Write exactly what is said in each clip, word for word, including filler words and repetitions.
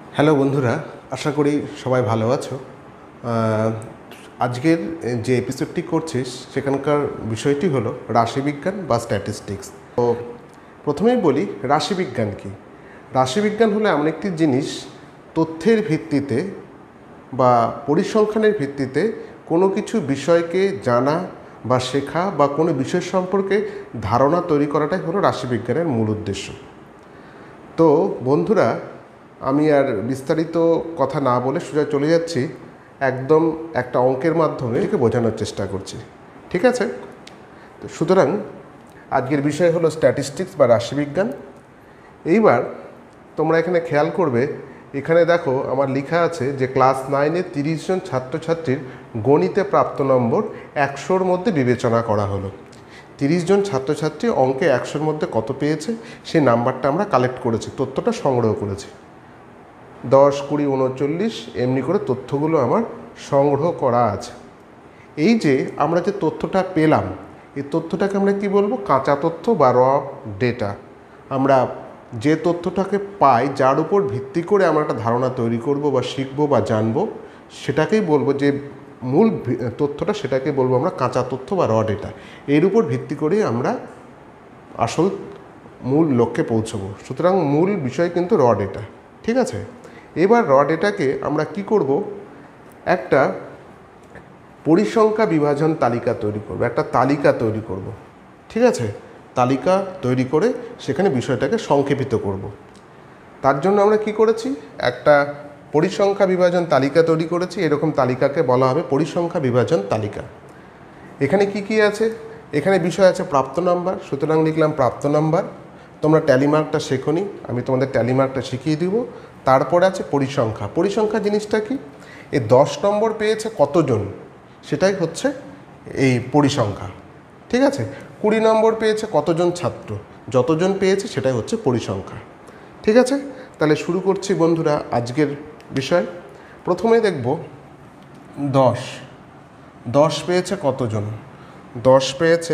Hello বন্ধুরা, আশা করি সবাই ভালো আছো। আজকের যে এপিসোডটি করছিস সেখানকার বিষয়টি হলো রাশিবিজ্ঞান বা স্ট্যাটিস্টিক্স। তো প্রথমেই বলি, রাশিবিজ্ঞান কী? রাশিবিজ্ঞান হলো এমন একটি জিনিস, তথ্যের ভিত্তিতে বা পরিসংখ্যানের ভিত্তিতে কোনো কিছু বিষয়কে জানা বা শেখা বা কোনো বিষয় সম্পর্কে ধারণা তৈরি করাটাই হলো রাশিবিজ্ঞানের মূল উদ্দেশ্য। তো বন্ধুরা, আমি আর বিস্তারিত কথা না বলে সোজা চলে যাচ্ছি একদম একটা অঙ্কের মাধ্যমে এটাকে বোঝানোর চেষ্টা করছি, ঠিক আছে? তো সুতরাং আজকের বিষয় হলো স্ট্যাটিস্টিক্স বা রাশিবিজ্ঞান। এইবার তোমরা এখানে খেয়াল করবে, এখানে দেখো আমার লেখা আছে যে ক্লাস নাইনে তিরিশ জন ছাত্রছাত্রীর গণিতে প্রাপ্ত নম্বর একশোর মধ্যে বিবেচনা করা হলো। তিরিশ জন ছাত্রছাত্রী অঙ্কে একশোর মধ্যে কত পেয়েছে সেই নাম্বারটা আমরা কালেক্ট করেছি, তথ্যটা সংগ্রহ করেছি। দশ, কুড়ি, উনচল্লিশ এমনি করে তথ্যগুলো আমার সংগ্রহ করা আছে। এই যে আমরা যে তথ্যটা পেলাম, এই তথ্যটাকে আমরা কি বলবো? কাঁচা তথ্য বা র ডেটা। আমরা যে তথ্যটাকে পাই, যার উপর ভিত্তি করে আমরা একটা ধারণা তৈরি করব বা শিখবো বা জানবো, সেটাকেই বলবো যে মূল তথ্যটা, সেটাকে বলবো আমরা কাঁচা তথ্য বা র ডেটা। এর উপর ভিত্তি করেই আমরা আসল মূল লক্ষ্যে পৌঁছবো। সুতরাং মূল বিষয় কিন্তু র ডেটা, ঠিক আছে? এবার র ডেটাকে আমরা কি করব? একটা পরিসংখ্যা বিভাজন তালিকা তৈরি করব, একটা তালিকা তৈরি করব, ঠিক আছে? তালিকা তৈরি করে সেখানে বিষয়টাকে সংক্ষেপিত করব। তার জন্য আমরা কি করেছি? একটা পরিসংখ্যা বিভাজন তালিকা তৈরি করেছি। এরকম তালিকাকে বলা হবে পরিসংখ্যা বিভাজন তালিকা। এখানে কি কি আছে? এখানে বিষয় আছে প্রাপ্ত নাম্বার, সুতরাং লিখলাম প্রাপ্ত নাম্বার। তোমরা ট্যালিমার্কটা শেখোনি, আমি তোমাদের ট্যালিমার্কটা শিখিয়ে দিব। তারপরে আছে পরিসংখ্যা। পরিসংখ্যা জিনিসটা কি? এই দশ নম্বর পেয়েছে কতজন, সেটাই হচ্ছে এই পরিসংখ্যা, ঠিক আছে? কুড়ি নম্বর পেয়েছে কতজন ছাত্র, যতজন পেয়েছে সেটাই হচ্ছে পরিসংখ্যা, ঠিক আছে? তাহলে শুরু করছি বন্ধুরা আজকের বিষয়। প্রথমে দেখব দশ। দশ পেয়েছে কতজন? দশ পেয়েছে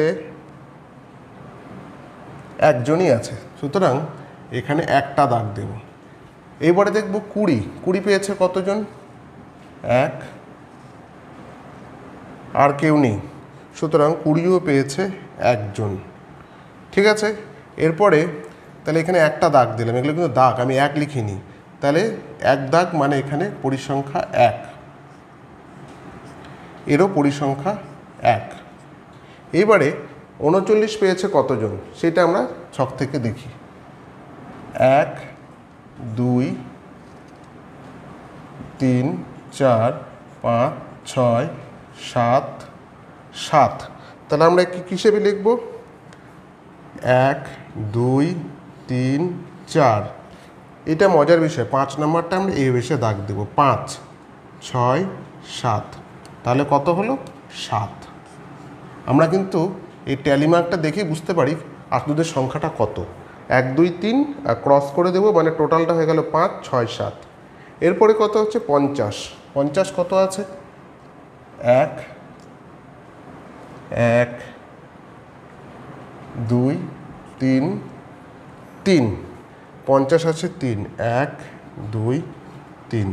একজনই আছে, সুতরাং এখানে একটা দাগ দেব। এবারে দেখব কুড়ি। কুড়ি পেয়েছে কতজন? এক, আর কেউ নেই, সুতরাং কুড়িও পেয়েছে একজন, ঠিক আছে? এরপরে তাহলে এখানে একটা দাগ দিলাম, এগুলো কিন্তু দাগ, আমি এক লিখিনি। তাহলে এক দাগ মানে এখানে পরিসংখ্যা এক, এরও পরিসংখ্যা এক। এবারে উনচল্লিশ পেয়েছে কতজন, সেটা আমরা ছক থেকে দেখি। এক, দুই, তিন, চার, পাঁচ, ছয়, সাত, সাত। তাহলে আমরা কি হিসেবে লিখব? এক, দুই, তিন, চার। এটা মজার বিষয়, পাঁচ নম্বরটা আমরা এই বেশে দাগ দেব। পাঁচ, ছয়, সাত। তাহলে কত হলো? সাত। আমরা কিন্তু এই ট্যালিমার্কটা দেখে বুঝতে পারি আসলে সংখ্যাটা কত। এক, দুই, তিন ক্রস করে দেবো, মানে টোটালটা হয়ে গেল পাঁচ, ছয়, সাত। এরপরে কত হচ্ছে? পঞ্চাশ। পঞ্চাশ কত আছে? এক, এক, দুই, তিন, তিন। পঞ্চাশ আছে তিন, এক, দুই, তিন।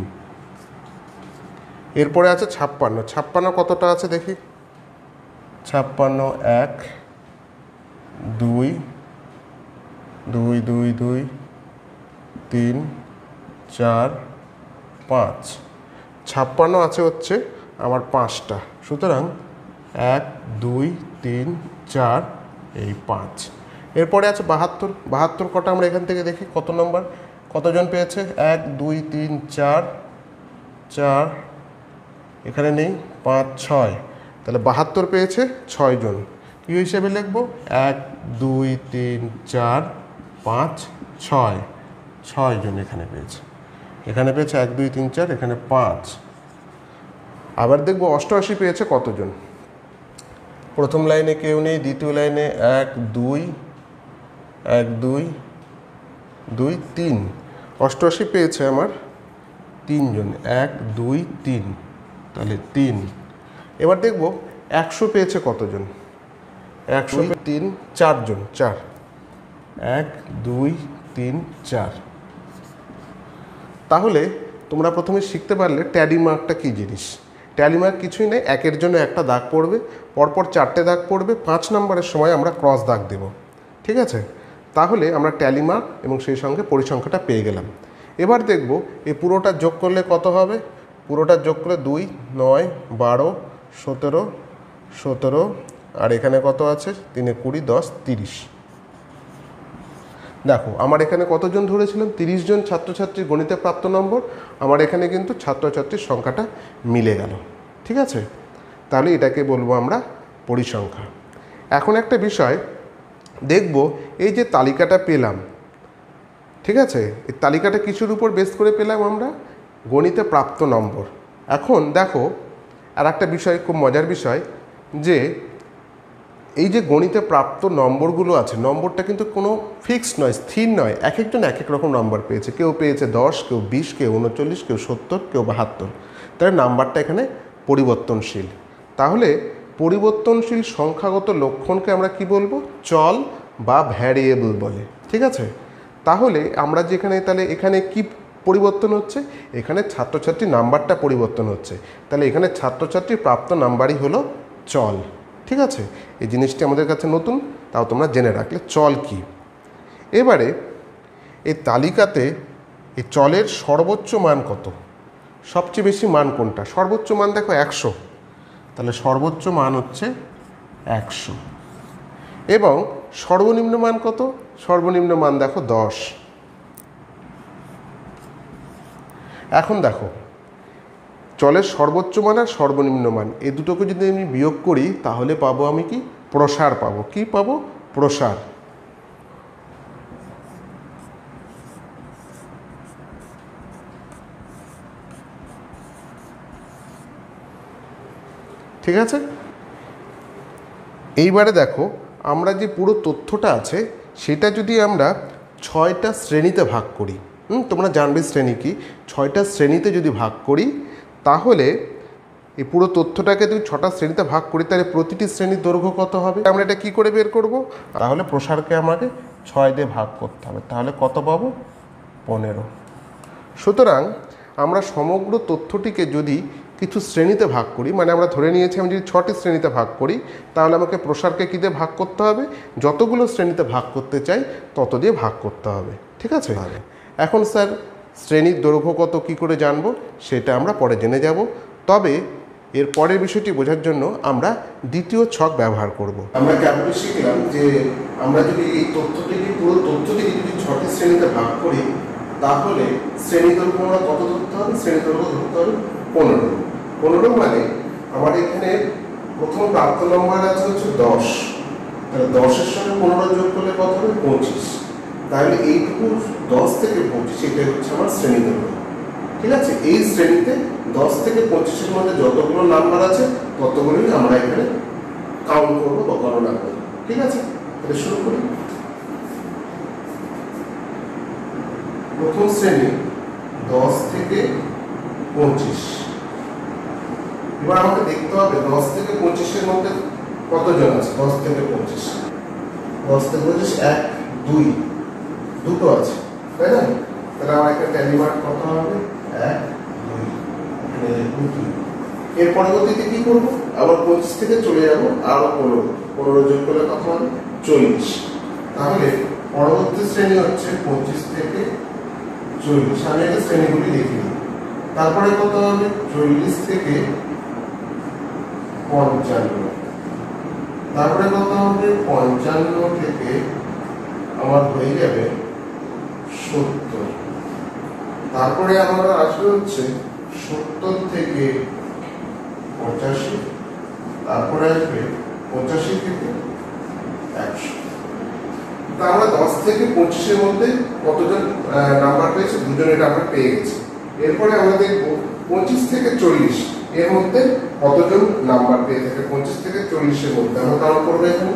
এরপরে আছে ছাপ্পান্ন। ছাপ্পান্ন কতটা আছে দেখি। ছাপ্পান্ন এক, দুই, দুই, দুই, দুই, তিন, চার, পাঁচ। ছাপ্পান্ন আছে হচ্ছে আমার পাঁচটা, সুতরাং এক, দুই, তিন, চার, এই পাঁচ। এরপরে আছে বাহাত্তর। বাহাত্তর কটা আমরা এখান থেকে দেখি কত নম্বর, কতজন পেয়েছে? এক, দুই, তিন, চার, চার, এখানে নেই, পাঁচ, ছয়। তাহলে বাহাত্তর পেয়েছে ছয়জন। কী হিসেবে লিখব? এক, দুই, তিন, চার, পাঁচ, ছয়। ছয়জন এখানে পেয়েছে। এখানে পেয়েছে এক, দুই, তিন, চার, এখানে পাঁচ। আবার দেখব অষ্টআশি পেয়েছে কতজন। প্রথম লাইনে কেউ নেই, দ্বিতীয় লাইনে এক, দুই, এক, দুই, দুই, তিন। অষ্টআশি পেয়েছে আমার তিনজন, এক, দুই, তিন, তাহলে তিন। এবার দেখব একশো পেয়েছে কতজন। একশো, তিন, চারজন, চার। এক, দুই, তিন, চার। তাহলে তোমরা প্রথমে শিখতে পারলে ট্যালি মার্কটা কী জিনিস। ট্যালি মার্ক কিছুই নেই, একের জন্য একটা দাগ পড়বে, পরপর চারটে দাগ পড়বে, পাঁচ নম্বরের সময় আমরা ক্রস দাগ দেব, ঠিক আছে। তাহলে আমরা ট্যালি মার্ক এবং সেই সঙ্গে পরিসংখ্যাটা পেয়ে গেলাম। এবার দেখব এই পুরোটা যোগ করলে কত হবে। পুরোটা যোগ করলে দুই, নয়, বারো, সতেরো, সতেরো, আর এখানে কত আছে, তিনে কুড়ি, দশ, তিরিশ। দেখো আমার এখানে কতজন ধরেছিলাম, তিরিশ জন ছাত্রছাত্রীর গণিতে প্রাপ্ত নম্বর। আমার এখানে কিন্তু ছাত্রছাত্রীর সংখ্যাটা মিলে গেল, ঠিক আছে। তাহলে এটাকে বলবো আমরা পরিসংখ্যা। এখন একটা বিষয় দেখব, এই যে তালিকাটা পেলাম, ঠিক আছে, এই তালিকাটা কিছুর উপর বেস করে পেলাম আমরা, গণিতে প্রাপ্ত নম্বর। এখন দেখো আর একটা বিষয়, খুব মজার বিষয়, যে এই যে গণিতে প্রাপ্ত নম্বরগুলো আছে, নম্বরটা কিন্তু কোনো ফিক্সড নয়, স্থির নয়, এক একজন এক এক রকম নম্বর পেয়েছে। কেউ পেয়েছে দশ, কেউ বিশ, কেউ উনচল্লিশ, কেউ সত্তর, কেউ বাহাত্তর। তাহলে নাম্বারটা এখানে পরিবর্তনশীল। তাহলে পরিবর্তনশীল সংখ্যাগত লক্ষণকে আমরা কি বলবো, চল বা ভ্যারিয়েবল বলে, ঠিক আছে। তাহলে আমরা যেখানে, তাহলে এখানে কি পরিবর্তন হচ্ছে, এখানে ছাত্রছাত্রী নাম্বারটা পরিবর্তন হচ্ছে। তাহলে এখানে ছাত্রছাত্রীর প্রাপ্ত নাম্বারই হলো চল, ঠিক আছে। এই জিনিসটি আমাদের কাছে নতুন, তাও তোমরা জেনে রাখলে চল কি। এবারে এই তালিকাতে এই চলের সর্বোচ্চ মান কত, সবচেয়ে বেশি মান কোনটা, সর্বোচ্চ মান দেখো একশো, তাহলে সর্বোচ্চ মান হচ্ছে একশো। এবং সর্বনিম্ন মান কত, সর্বনিম্ন মান দেখো দশ। এখন দেখো চলের সর্বোচ্চ মান আর সর্বনিম্ন মান এই দুটোকে যদি আমি বিয়োগ করি তাহলে পাবো আমি কি, প্রসার পাবো। কি পাবো, প্রসার। ঠিক আছে। এইবারে দেখো আমরা যে পুরো তথ্যটা আছে সেটা যদি আমরা ছয়টা শ্রেণীতে ভাগ করি, হুম তোমরা জানবে শ্রেণী কি, ছয়টা শ্রেণীতে যদি ভাগ করি তাহলে এই পুরো তথ্যটাকে যদি ছটা শ্রেণীতে ভাগ করি তাহলে প্রতিটি শ্রেণীর দৈর্ঘ্য কত হবে। আমরা এটা কি করে বের করব, তাহলে প্রসারকে আমাকে ছয় দিয়ে ভাগ করতে হবে, তাহলে কত পাবো, পনেরো। সুতরাং আমরা সমগ্র তথ্যটিকে যদি কিছু শ্রেণীতে ভাগ করি, মানে আমরা ধরে নিয়েছি আমি যদি ছটি শ্রেণীতে ভাগ করি তাহলে আমাকে প্রসারকে কী দিয়ে ভাগ করতে হবে, যতগুলো শ্রেণীতে ভাগ করতে চাই তত দিয়ে ভাগ করতে হবে, ঠিক আছে। এখন স্যার শ্রেণীর দৈর্ঘ্য কত কী করে জানবো সেটা আমরা পরে জেনে যাব। তবে এর পরের বিষয়টি বোঝার জন্য আমরা দ্বিতীয় ছক ব্যবহার করব। আমরা কেমন শিখলাম যে আমরা যদি এই তথ্যটিকে, পুরো তথ্যটিকে যদি ছটি শ্রেণীতে ভাগ করি তাহলে শ্রেণী দৈর্ঘ্য আমরা কত ধরতে হবে, শ্রেণী দৈর্ঘ্য ধরতে হবে পনেরো। পনেরো মানে আমার এখানে প্রথম প্রাপ্ত নম্বর আছে হচ্ছে দশ, তাহলে দশের সঙ্গে পনেরো যোগ করলে কত হবে, পঁচিশ। তাহলে এইটুকু দশ থেকে পঁচিশ এটাই হচ্ছে আমার শ্রেণী দৈর্ঘ্য, ঠিক আছে। এই শ্রেণীতে দশ থেকে পঁচিশের মধ্যে যতগুলো নাম্বার আছে ততগুলোই আমরা এখানে কাউন্ট করবো বা গণনা করবো, ঠিক আছে। তাহলে শুরু করি। প্রথম শ্রেণী দশ থেকে পঁচিশ। এবার আমাকে দেখতে হবে দশ থেকে পঁচিশের মধ্যে কতজন আছে, দশ থেকে পঁচিশ, দশ থেকে পঁচিশ এক দুই দুটো আছে, তাই না। তাহলে আমার একটা ট্যালি মার্ক কত হবে, এক দুই। এর পরবর্তীতে কি করবো, আবার পঁচিশ থেকে চলে যাবো আরো পনেরো, পনেরো যোগ করলে কত হবে, চল্লিশ। তাহলে পরবর্তী শ্রেণী হচ্ছে পঁচিশ থেকে চল্লিশ। আমি একটা শ্রেণীগুলি লিখি। তারপরে কত হবে, চল্লিশ থেকে পঞ্চান্ন। তারপরে কত হবে, পঞ্চান্ন থেকে আমার হয়ে যাবে সত্তর। তারপরে আমার আসবে হচ্ছে সত্তর থেকে পঁচাশি। তারপরে আসবে পঁচাশি থেকে একশো। তা আমরা দশ থেকে পঁচিশের মধ্যে কতজন নাম্বার পেয়েছি, দুজনের আমরা পেয়ে গেছি। এরপরে আমরা দেখবো পঁচিশ থেকে চল্লিশ এর মধ্যে কতজন নাম্বার পেয়ে থাকে, পঁচিশ থেকে চল্লিশের মধ্যে আমরা কাউন্ট করবো। এখানে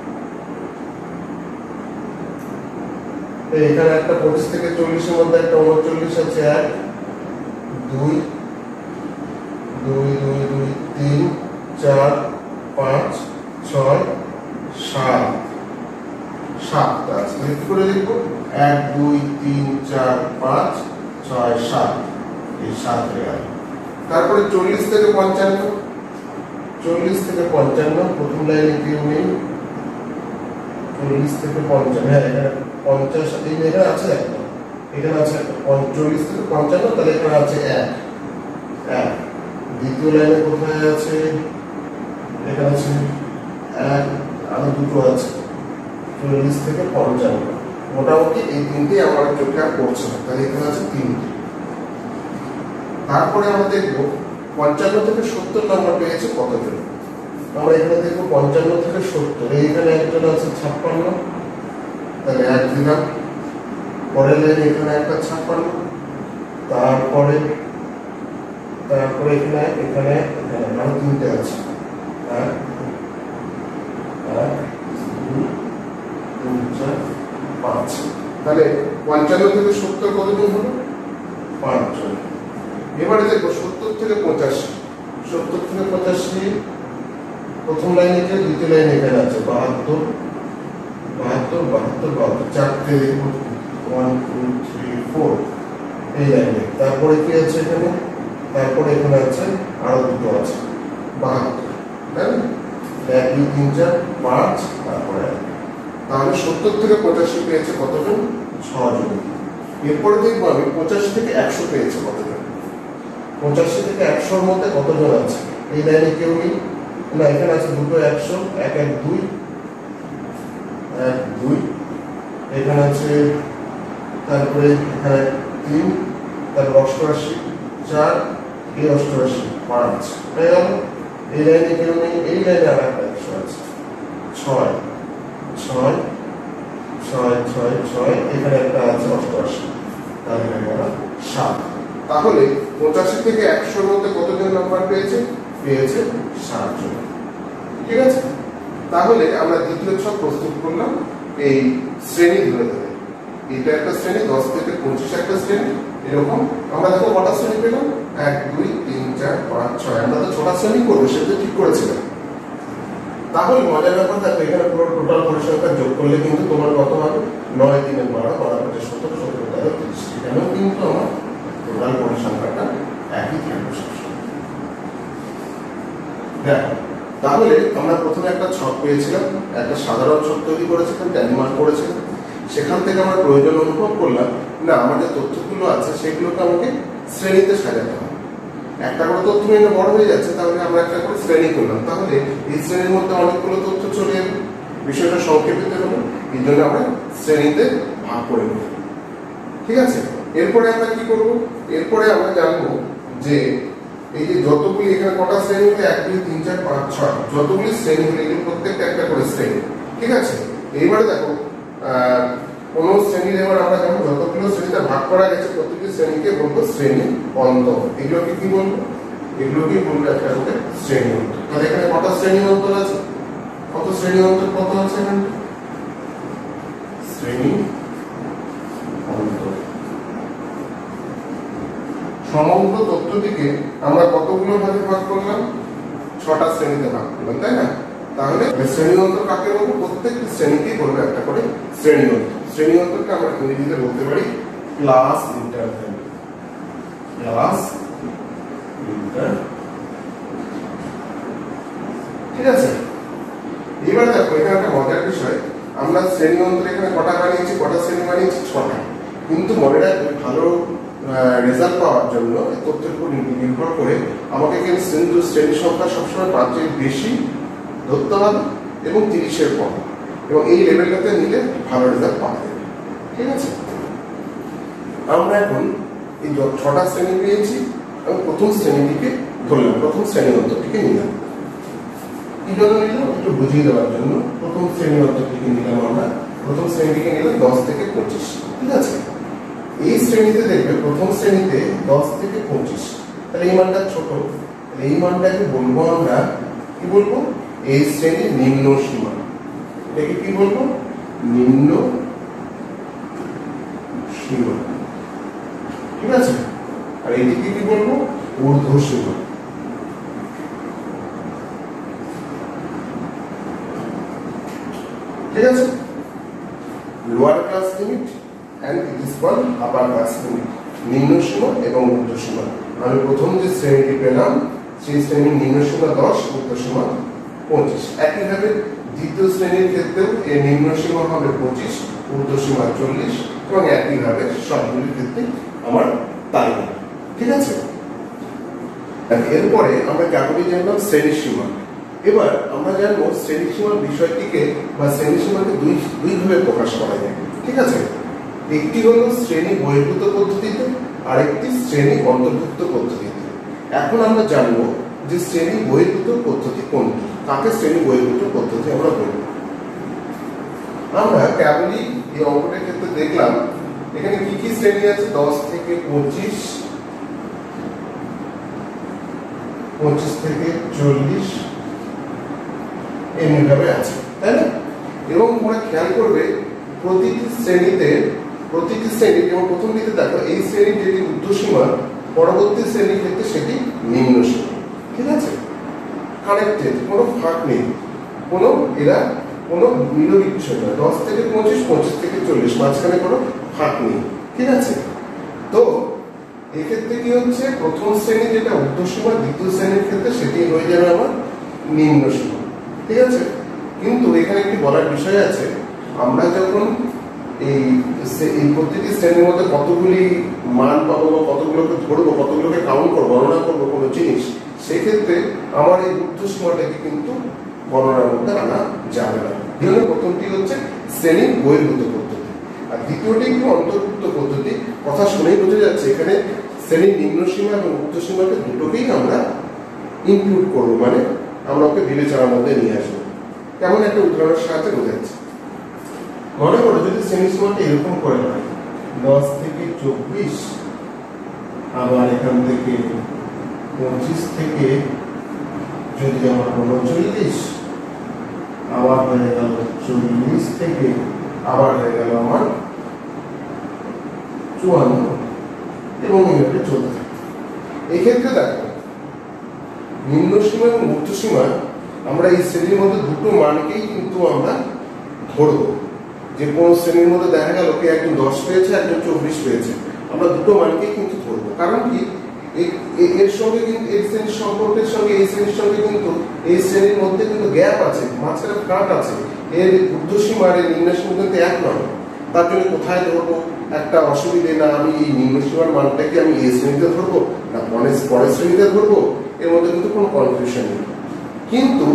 এখানে একটা পঁচিশ থেকে চল্লিশের মধ্যে একটা উনচল্লিশ আছে, এক দুই দুই দুই দুই তিন চার পাঁচ ছয় সাত, সাতটা আছে। কি করে লিখবো, এক দুই তিন চার পাঁচ ছয় সাত, এই সাত হয়ে গেল। তারপরে চল্লিশ থেকে পঞ্চান্ন, চল্লিশ থেকে পঞ্চান্ন প্রথম লাইনে কেউ নেই, চল্লিশ থেকে পঞ্চান্ন, হ্যাঁ এখানে পঞ্চাশ, এই এখানে আছে একটা, এখানে আছে একটা চল্লিশ থেকে পঞ্চান্ন, তাহলে এখানে আছে এক এক। দ্বিতীয় লাইনে কোথায় আছে, এখানে আছে এক, আরো দুটো আছে চল্লিশ থেকে পঞ্চান্ন। মোটামুটি এই তিনটে আমার চোখে আর পড়ছে না, তাহলে এখানে আছে তিনটে। তারপরে আমরা দেখবো পঞ্চান্ন থেকে সত্তর নম্বর পেয়েছে কতজন। আমরা এখানে দেখবো পঞ্চান্ন থেকে সত্তর, এইখানে একজন আছে ছাপ্পান্ন, তাহলে এক দিলাম। পরের লাইনে এখানে একটা ছাপ্পান্ন, তারপরে তারপরে এখানে এখানে এখানে আরো তিনটে আছে, এক এক দুই তিন চার পাঁচ। তাহলে পঞ্চান্ন থেকে সত্তর কতজন হলো, পাঁচজন। এবারে দেখবো সত্তর থেকে পঁচাশি, সত্তর থেকে পঁচাশি প্রথম লাইনে যে, দ্বিতীয় লাইনে এখানে আছে বাহাত্তর বাহাত্তর বাহাত্তর বাহাত্তর, চারটে ওয়ান টু থ্রি ফোর এই লাইনে। তারপরে কি আছে এখানে, তারপরে এখানে আছে আরো দুটো আছে বাহাত্তর, তাই না? এক দুই তিন চার পাঁচ, তারপরে তাহলে সত্তর থেকে পঁচাশি পেয়েছে কতজন, ছজন। এরপরে দেখবো আমি পঁচাশি থেকে একশো পেয়েছে কতজন, পঁচাশি থেকে একশোর মধ্যে কতজন আছে, এই লাইনে কেউ নেই, না এখানে আছে দুটো একশো, এক এক দুই এক দুই, এখানে আছে, তারপরে এখানে তিন, তারপর অষ্টআশি চার, এই অষ্টআশি পাঁচ হয়ে গেল। এই লাইনে কেউ নেই, এই লাইনে আর একটা একশো আছে ছয় ছয় ছয় ছয় ছয়, এখানে একটা আছে অষ্টআশি, তাহলে হয়ে গেল সাত। তাহলে পঁচাশি থেকে একশোর মধ্যে কতজন নাম্বার পেয়েছে, পেয়েছে ষাট জন। ঠিক আছে, তাহলে আমরা দ্বিতীয় ছক প্রস্তুত করলাম এই শ্রেণী ধরে ধরে। এটা একটা শ্রেণী, দশ থেকে পঁচিশ একটা শ্রেণী, এরকম আমরা দেখো কটা শ্রেণী পেলাম, এক দুই তিন চার পাঁচ ছয়। আমরা তো ছটা শ্রেণী করবো সেটা ঠিক করেছিলাম। তাহলে মজার ব্যাপার দেখো, এখানে পুরো টোটাল পরিসংখ্যা যোগ করলে কিন্তু তোমার কত হবে, নয় তিনের বারো, বারো পাঁচে সতেরো, সতেরো তেরো তিরিশ। এখানেও কিন্তু আমার টোটাল পরিসংখ্যাটা একই থাকবে সবসময়। দেখো তাহলে আমরা প্রথমে একটা ছক পেয়েছিলাম, একটা সাধারণ ছক তৈরি করেছিলাম, ট্যালিমার্ক করেছিলাম। সেখান থেকে আমরা প্রয়োজন অনুভব করলাম না আমার যে তথ্যগুলো আছে সেগুলোকে আমাকে শ্রেণীতে সাজাতে হবে। একটা করে তথ্য নিয়ে বড় হয়ে যাচ্ছে, তাহলে আমরা একটা করে শ্রেণী করলাম, তাহলে এই শ্রেণীর মধ্যে অনেকগুলো তথ্য চলে এলো, বিষয়টা সংক্ষেপিত হলো, এই জন্য আমরা শ্রেণীতে ভাগ করে নেব। ঠিক আছে, এরপরে আমরা কি করব, এরপরে আমরা জানবো যে এই যে যতগুলি এখানে কটা শ্রেণী হলে, এক দুই তিন চার পাঁচ ছয়, যতগুলি শ্রেণী হলে এগুলো প্রত্যেকটা একটা করে শ্রেণী। ঠিক আছে, এইবারে দেখো আহ কোন শ্রেণীর এবার আমরা যেমন যতগুলো শ্রেণীতে ভাগ করা গেছে প্রতিটি শ্রেণীকে বলবো শ্রেণী অন্তর। এগুলোকে কি বলবো, এগুলোকে বলবো একটা করে শ্রেণী অন্তর। তাহলে এখানে কটা শ্রেণী অন্তর আছে, কত শ্রেণী অন্তর কত আছে এখানে, শ্রেণী অন্তর। সমগ্র তথ্যটিকে আমরা কতগুলো ভাগে ভাগ করলাম, ছটা শ্রেণীতে ভাগ করলাম, তাই না? তাহলে শ্রেণী অন্তর কাকে বলবো, প্রত্যেকটি শ্রেণীকেই বলবো একটা করে শ্রেণী অন্তর। শ্রেণী অন্তরকে আমরা ইংরেজিতে বলতে পারি ক্লাস ইন্টারভ্যাল, ক্লাস ইন্টারভ্যাল। ঠিক আছে, এবার দেখো এখানে একটা মজার বিষয়, আমরা শ্রেণী অন্তর এখানে কটা বানিয়েছি, কটা শ্রেণী বানিয়েছি, ছটা। কিন্তু মনে রাখবে ভালো রেজাল্ট পাওয়ার জন্য এই তথ্যের উপর নির্ভর করে আমাকে কিন্তু শ্রেণী সংখ্যা সবসময় পাঁচের বেশি ধরতে হবে এবং তিরিশের কম, এবং এই লেভেলটাতে নিলে ভালো রেজাল্ট পাওয়া যাবে। ঠিক আছে, আমরা এখন এই ছটা শ্রেণী পেয়েছি এবং প্রথম শ্রেণীটিকে ধরলাম, প্রথম শ্রেণী অন্তরটিকে নিলাম। কি জন্য নিলাম, একটু বুঝিয়ে দেওয়ার জন্য। প্রথম শ্রেণী অন্তরটিকে নিলাম আমরা, প্রথম শ্রেণীটিকে নিলাম দশ থেকে পঁচিশ। ঠিক আছে, এই শ্রেণীতে দেখবে প্রথম শ্রেণীতে দশ থেকে পঁচিশ, তাহলে এই মানটা ছোট, এই মানটাকে বলবো আমরা কি বলবো, এই শ্রেণীর নিম্ন সীমা। এটাকে কি বলবো, নিম্ন সীমা। ঠিক আছে, আর এটিকে কি বলবো, ঊর্ধ্ব সীমা। ঠিক আছে, lower class limit and it is called upper class limit. নিম্ন সীমা এবং ঊর্ধ্ব সীমা। আমি প্রথম যে শ্রেণীটি পেলাম সেই শ্রেণীর নিম্ন সীমা দশ, ঊর্ধ্ব সীমা পঁচিশ। একইভাবে দ্বিতীয় শ্রেণীর ক্ষেত্রেও এর নিম্ন সীমা হবে পঁচিশ, ঊর্ধ্ব সীমা চল্লিশ এবং একইভাবে সবগুলির ক্ষেত্রে আমার তাই। ঠিক আছে, এরপরে আমরা কেবলই জানলাম শ্রেণী সীমা। এবার আমরা জানবো শ্রেণী সীমার বিষয়টিকে বা শ্রেণী সীমাকে দুই দুইভাবে প্রকাশ করা যায়। ঠিক আছে, একটি হলো শ্রেণী বহির্ভূত পদ্ধতিতে, আরেকটি শ্রেণী অন্তর্ভুক্ত পদ্ধতিতে। এখন আমরা জানবো যে শ্রেণী বহির্ভূত পদ্ধতি কোনটি, কাকে শ্রেণী বহির্ভূত পদ্ধতি আমরা বলব। আমরা কেবলই এই অঙ্কটার ক্ষেত্রে দেখলাম এখানে কি কি শ্রেণী আছে, দশ থেকে পঁচিশ, পঁচিশ থেকে চল্লিশ এমনিভাবে আছে, তাই না? এবং তোমরা খেয়াল করবে প্রতিটি শ্রেণীতে প্রতিটি শ্রেণী যেমন প্রথম দিকে দেখো এই শ্রেণীর যেটি ঊর্ধ্বসীমা, পরবর্তী শ্রেণীর ক্ষেত্রে সেটি নিম্ন সীমা। ঠিক আছে, কানেক্টেড, কোনো ফাঁক নেই, কোনো এরা কোনো নিরবিচ্ছিন্ন নয়। দশ থেকে পঁচিশ, পঁচিশ থেকে চল্লিশ, মাঝখানে কোনো ফাঁক নেই। ঠিক আছে, তো এক্ষেত্রে কি হচ্ছে, প্রথম শ্রেণী যেটা ঊর্ধ্বসীমা, দ্বিতীয় শ্রেণীর ক্ষেত্রে সেটি হয়ে যাবে আমার নিম্ন সীমা। ঠিক আছে, কিন্তু এখানে একটি বলার বিষয় আছে, আমরা যখন এই এই প্রতিটি শ্রেণীর মধ্যে কতগুলি মান পাবো বা কতগুলোকে ধরবো, কতগুলোকে কাউন্ট করবো, গণনা করবো কোনো জিনিস, সেক্ষেত্রে আমার এই ঊর্ধ্বসীমাটাকে কিন্তু গণনার মধ্যে আনা যাবে না। এই জন্য প্রথমটি হচ্ছে শ্রেণী বহির্ভূত পদ্ধতি, আর দ্বিতীয়টি একটু অন্তর্ভুক্ত পদ্ধতি। কথা শুনেই বোঝা যাচ্ছে এখানে শ্রেণীর নিম্ন সীমা এবং ঊর্ধ্বসীমাকে দুটোকেই আমরা ইনক্লুড করবো, মানে আমরা ওকে বিবেচনার মধ্যে নিয়ে আসবো। কেমন একটা উদাহরণের সাহায্যে বোঝাচ্ছে। মনে করো যদি শ্রেণী সীমাটা এরকম করে হয়, দশ থেকে চব্বিশ, আবার এখান থেকে পঁচিশ থেকে যদি আমার উনচল্লিশ, আবার হয়ে গেল চল্লিশ থেকে আবার হয়ে গেল আমার চুয়ান্ন, এবং এইভাবে চলতে থাকে। এক্ষেত্রে দেখো নিম্ন সীমা এবং ঊর্ধ্ব সীমা আমরা এই শ্রেণীর মধ্যে দুটো মানকেই কিন্তু আমরা ধরবো। যে কোনো শ্রেণীর মধ্যে দেখা গেল কি একজন দশ পেয়েছে, একজন চব্বিশ পেয়েছে, আমরা দুটো মানকেই কিন্তু ধরবো। কারণ কি, এর সঙ্গে কিন্তু এই শ্রেণীর সম্পর্কের সঙ্গে এই শ্রেণীর সঙ্গে কিন্তু এই শ্রেণীর মধ্যে কিন্তু গ্যাপ আছে, মাঝখানে ফাঁক আছে। এর ঊর্ধ্বসীমা আর নিম্ন সীমা কিন্তু এক নয়। তার জন্য কোথায় ধরবো একটা অসুবিধে, না আমি এই নিম্ন সীমার মানটাকে আমি এই শ্রেণীতে ধরবো না পরের পরের শ্রেণীতে ধরবো, এর মধ্যে কিন্তু কোনো কনফিউশন নেই। কিন্তু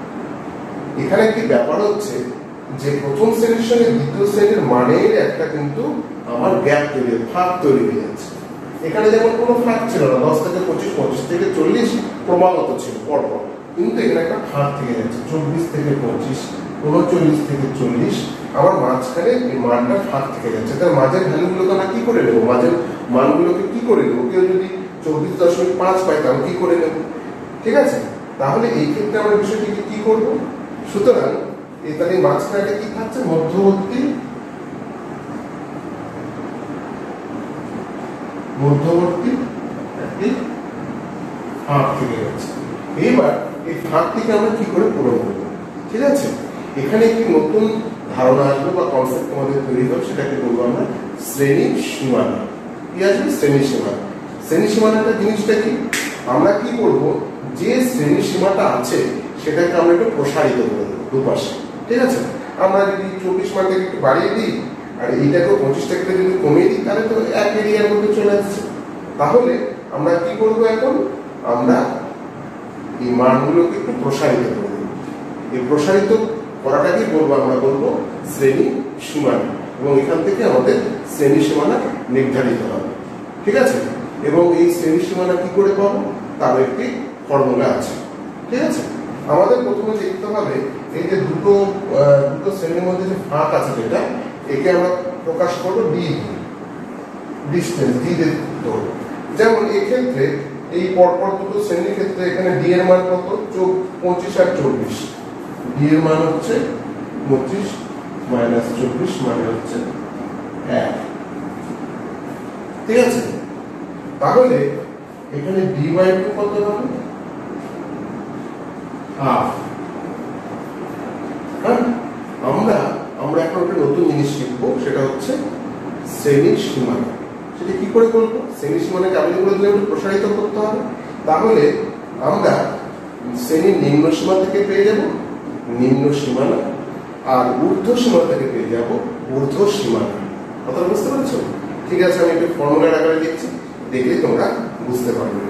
এখানে একটি ব্যাপার হচ্ছে যে প্রথম শ্রেণীর সঙ্গে দ্বিতীয় শ্রেণীর মানের একটা কিন্তু আমার গ্যাপ তৈরি, ফাঁক তৈরি হয়ে যাচ্ছে। এখানে যেমন কোনো ফাঁক ছিল না, দশ থেকে পঁচিশ, পঁচিশ থেকে চল্লিশ ক্রমাগত ছিল পরপর, কিন্তু এখানে একটা ফাঁক থেকে যাচ্ছে। চব্বিশ থেকে পঁচিশ, উনচল্লিশ থেকে চল্লিশ, আমার মাঝখানে এই মানটা ফাঁক থেকে যাচ্ছে। তার মাঝের ভ্যালুগুলোকে আমরা কি করে নেবো, মাঝের মানগুলোকে কি করে নেবো? কেউ যদি চব্বিশ দশমিক পাঁচ পাই তাহলে কি করে নেবো? ঠিক আছে, তাহলে এই ক্ষেত্রে আমরা বিষয়টিকে কি করবো? সুতরাং তাহলে মাঝখানে কি থাকছে, মধ্যবর্তী মধ্যবর্তী একটি ফাঁক থেকে যাচ্ছে। এইবার এই ফাঁকটিকে আমরা কি করে পূরণ করবো? ঠিক আছে, এখানে একটি নতুন ধারণা আসবে বা কনসেপ্ট আমাদের তৈরি হবে, সেটাকে বলবো আমরা শ্রেণী সীমানা। কি আসবে? শ্রেণী সীমানা। শ্রেণী সীমানাটা জিনিসটা কি, আমরা কি করব, যে শ্রেণী সীমাটা আছে সেটাকে আমরা একটু প্রসারিত করে দেবো দুপাশে। ঠিক আছে, আমরা যদি চব্বিশ মানটাকে একটু বাড়িয়ে দিই আর এইটাকেও পঁচিশ টাকাটা যদি কমিয়ে দিই, তাহলে তো এক এরিয়ার মধ্যে চলে আসছে। তাহলে আমরা কি করবো, এখন আমরা এই মানগুলোকে একটু প্রসারিত করব। এই প্রসারিত করাটাকে বলবো, আমরা বলবো শ্রেণী সীমানা, এবং এখান থেকে আমাদের শ্রেণী সীমানা নির্ধারিত হবে। ঠিক আছে, এবং এই শ্রেণী সীমানা কি করে পাবো, তার একটি ফর্মুলা আছে। ঠিক আছে, আমাদের প্রথমে দেখতে হবে এই যে দুটো দুটো শ্রেণীর মধ্যে যে ফাঁক আছে, যেটা একে আমরা প্রকাশ করবো ডি, ডিস্টেন্স ডি দিয়ে ধরবো। যেমন এক্ষেত্রে এই পরপর দুটো শ্রেণীর ক্ষেত্রে এখানে ডি এর মান কত, পঁচিশ আর চব্বিশ। ডি এর মান হচ্ছে পঁচিশ মাইনাস চব্বিশ, মানে হচ্ছে এক। ঠিক আছে, তাহলে এখানে ডি বাই টু কত হবে, হাফ। হ্যাঁ, আমরা আমরা এখন একটা নতুন জিনিস শিখবো, সেটা হচ্ছে শ্রেণীর সীমানা। এটা কি করে করব? শ্রেণী সীমানাকে আমি বলে দিলাম একটু প্রসারিত করতে হবে। তাহলে আমরা শ্রেণীর নিম্ন সীমা থেকে পেয়ে যাব নিম্ন সীমানা, আর ঊর্ধ্ব সীমা থেকে পেয়ে যাব ঊর্ধ্ব সীমানা। কথা বুঝতে পারছো? ঠিক আছে, আমি একটু ফর্মুলার আকারে লিখছি, দেখলে তোমরা বুঝতে পারবে।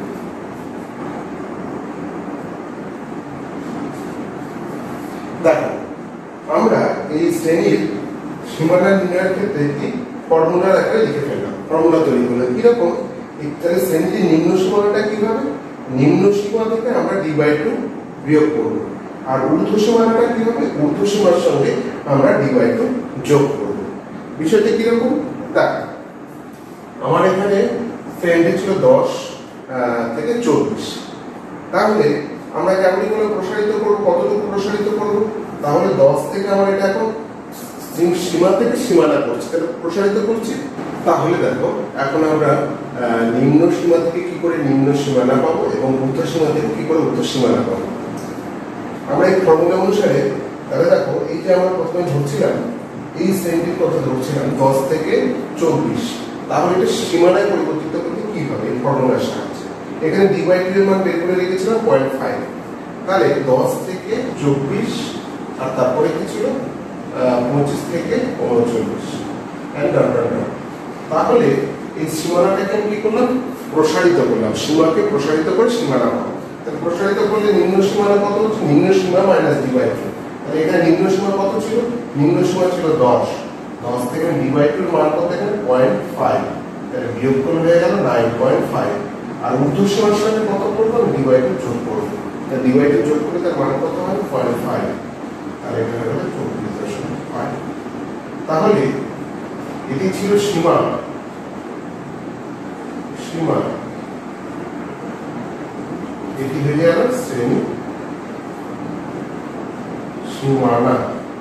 দেখো, আমরা এই শ্রেণীর সীমানা নির্ণয়ের ক্ষেত্রে একটি ফর্মুলার আকারে লিখে ফেললাম। ফর্মুলা তৈরি হলো কিরকম? তাহলে শ্রেণীর নিম্ন সীমানাটা কিভাবে? নিম্ন সীমা থেকে আমরা ডি বাই টু বিয়োগ করব, আর ঊর্ধ্ব সীমানাটা কি হবে? ঊর্ধ্ব সীমার সঙ্গে আমরা ডি বাই টু যোগ করব। বিষয়টা কিরকম? দেখ, আমার এখানে শ্রেণীটি ছিল দশ থেকে চব্বিশ। তাহলে আমরা কেমন করে প্রসারিত করবো? কতটুকু প্রসারিত করবো? তাহলে দশ থেকে আমার এটা এখন সীমা থেকে সীমানা করছি, তাহলে প্রসারিত করছি। তাহলে দেখো, এখন আমরা নিম্ন সীমা থেকে কি করে নিম্ন সীমানা পাবো এবং ঊর্ধ্ব সীমা থেকে কি করে ঊর্ধ্ব সীমানা পাবো আমরা এই ফর্মুলা অনুসারে। তাহলে দেখো, এই যে আমরা প্রথমে ধরছিলাম এই শ্রেণীটির কথা ধরছিলাম দশ থেকে চব্বিশ, তাহলে এটা সীমানায় পরিবর্তিত করতে কি হবে? এই ফর্মুলার সাহায্যে এখানে ডি বাই টু এর মান বের করে রেখেছিলাম পয়েন্ট ফাইভ। তাহলে দশ থেকে চব্বিশ, আর তারপরে কি ছিল পঁচিশ থেকে উনচল্লিশ। তাহলে এই সীমানাটাকে আমি কি করলাম? প্রসারিত করলাম, সীমাকে প্রসারিত করে সীমানা পাবো। তাহলে প্রসারিত করলে নিম্ন সীমানা কত হচ্ছে? নিম্ন সীমা মাইনাস ডি বাই টু। তাহলে এখানে নিম্ন সীমা কত ছিল? নিম্ন সীমা ছিল দশ। দশ থেকে ডি বাই টুর মান কত? এখানে পয়েন্ট ফাইভ। তাহলে বিয়োগ করে হয়ে গেল নাইন পয়েন্ট ফাইভ। আর ঊর্ধ্ব সীমার সাথে কত করবো? ডি বাই টু যোগ করবো। তাহলে ডি বাই টু যোগ করে তার মান কত হয়? Point five. আর এখানে হলো চব্বিশ দশমিক ফাইভ। তাহলে এটি ছিল সীমা সীমা এটি হয়ে গেল শ্রেণী সীমানা।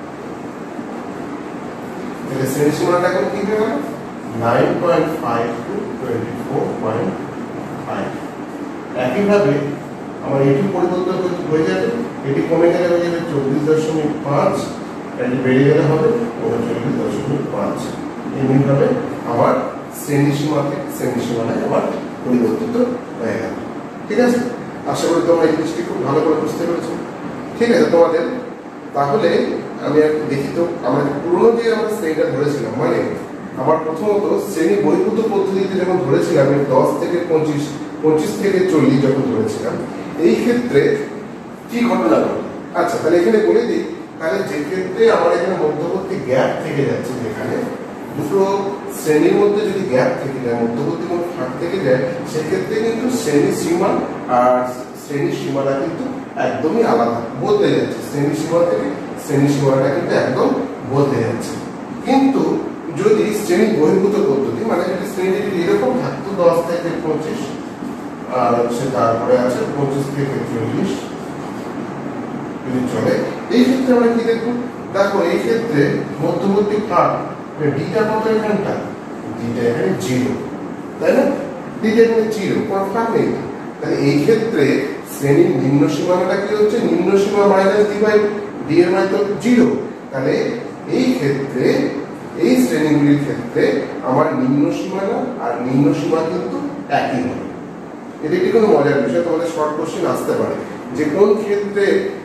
তাহলে শ্রেণী সীমানাটা এখন কি হয়ে গেল? Nine point five to twenty four point five. একইভাবে আমার এটি পরিবর্তন হয়ে যাবে, এটি কমে গেলে হয়ে যাবে চব্বিশ দশমিক পাঁচ, এটি বেড়ে গেলে হবে উনচল্লিশ দশমিক পাঁচ। এমনিভাবে আমার শ্রেণী সীমা থেকে শ্রেণী সীমানায় আমার পরিবর্তিত হয়ে গেল। ঠিক আছে, আশা করি তোমরা এই জিনিসটি খুব ভালো করে বুঝতে পেরেছো। ঠিক আছে তোমাদের, তাহলে আমি একটু দেখি তো আমরা পুরোনো যে আমরা শ্রেণীটা ধরেছিলাম, মানে আমার প্রথমত শ্রেণী বহির্ভূত পদ্ধতিতে যখন ধরেছিলাম আমি দশ থেকে পঁচিশ, পঁচিশ থেকে চল্লিশ যখন ধরেছিলাম, এই ক্ষেত্রে কি ঘটনা ঘটে? আচ্ছা, তাহলে এখানে বলে দিই, তাহলে যে ক্ষেত্রে আমার এখানে মধ্যবর্তী গ্যাপ থেকে যাচ্ছে, যেখানে দুটো শ্রেণীর মধ্যে যদি গ্যাপ থেকে যায়, মধ্যবর্তী কোনো ফাঁক থেকে যায়, সেক্ষেত্রে কিন্তু শ্রেণী সীমা আর শ্রেণী সীমানা কিন্তু একদমই আলাদা, বদলে যাচ্ছে। শ্রেণী সীমা থেকে শ্রেণী সীমানাটা কিন্তু একদম বদলে যাচ্ছে। কিন্তু যদি শ্রেণী বহির্ভূত পদ্ধতি, মানে যদি শ্রেণী যদি এরকম থাকতো দশ থেকে পঁচিশ, আর হচ্ছে তারপরে আছে পঁচিশ থেকে চল্লিশ যদি চলে, এই ক্ষেত্রে আমরা কি দেখবো? দেখো, এই ক্ষেত্রে মধ্যবর্তী ফাঁক ডিটা কত? এখানটা ডিটা এখানে জিরো, তাই না? ডিটা এখানে জিরো, কোনো ফাঁক নেই। তাহলে এই ক্ষেত্রে শ্রেণীর নিম্ন সীমানাটা কি হচ্ছে? নিম্ন সীমা মাইনাস ডি বাই ডি এর মান তো জিরো। তাহলে এই ক্ষেত্রে এই শ্রেণীগুলির ক্ষেত্রে আমার নিম্ন সীমানা আর নিম্ন সীমা কিন্তু একই হবে। এটা একটি কোনো মজার বিষয়, তোমাদের শর্ট কোশ্চেন আসতে পারে যে কোন ক্ষেত্রে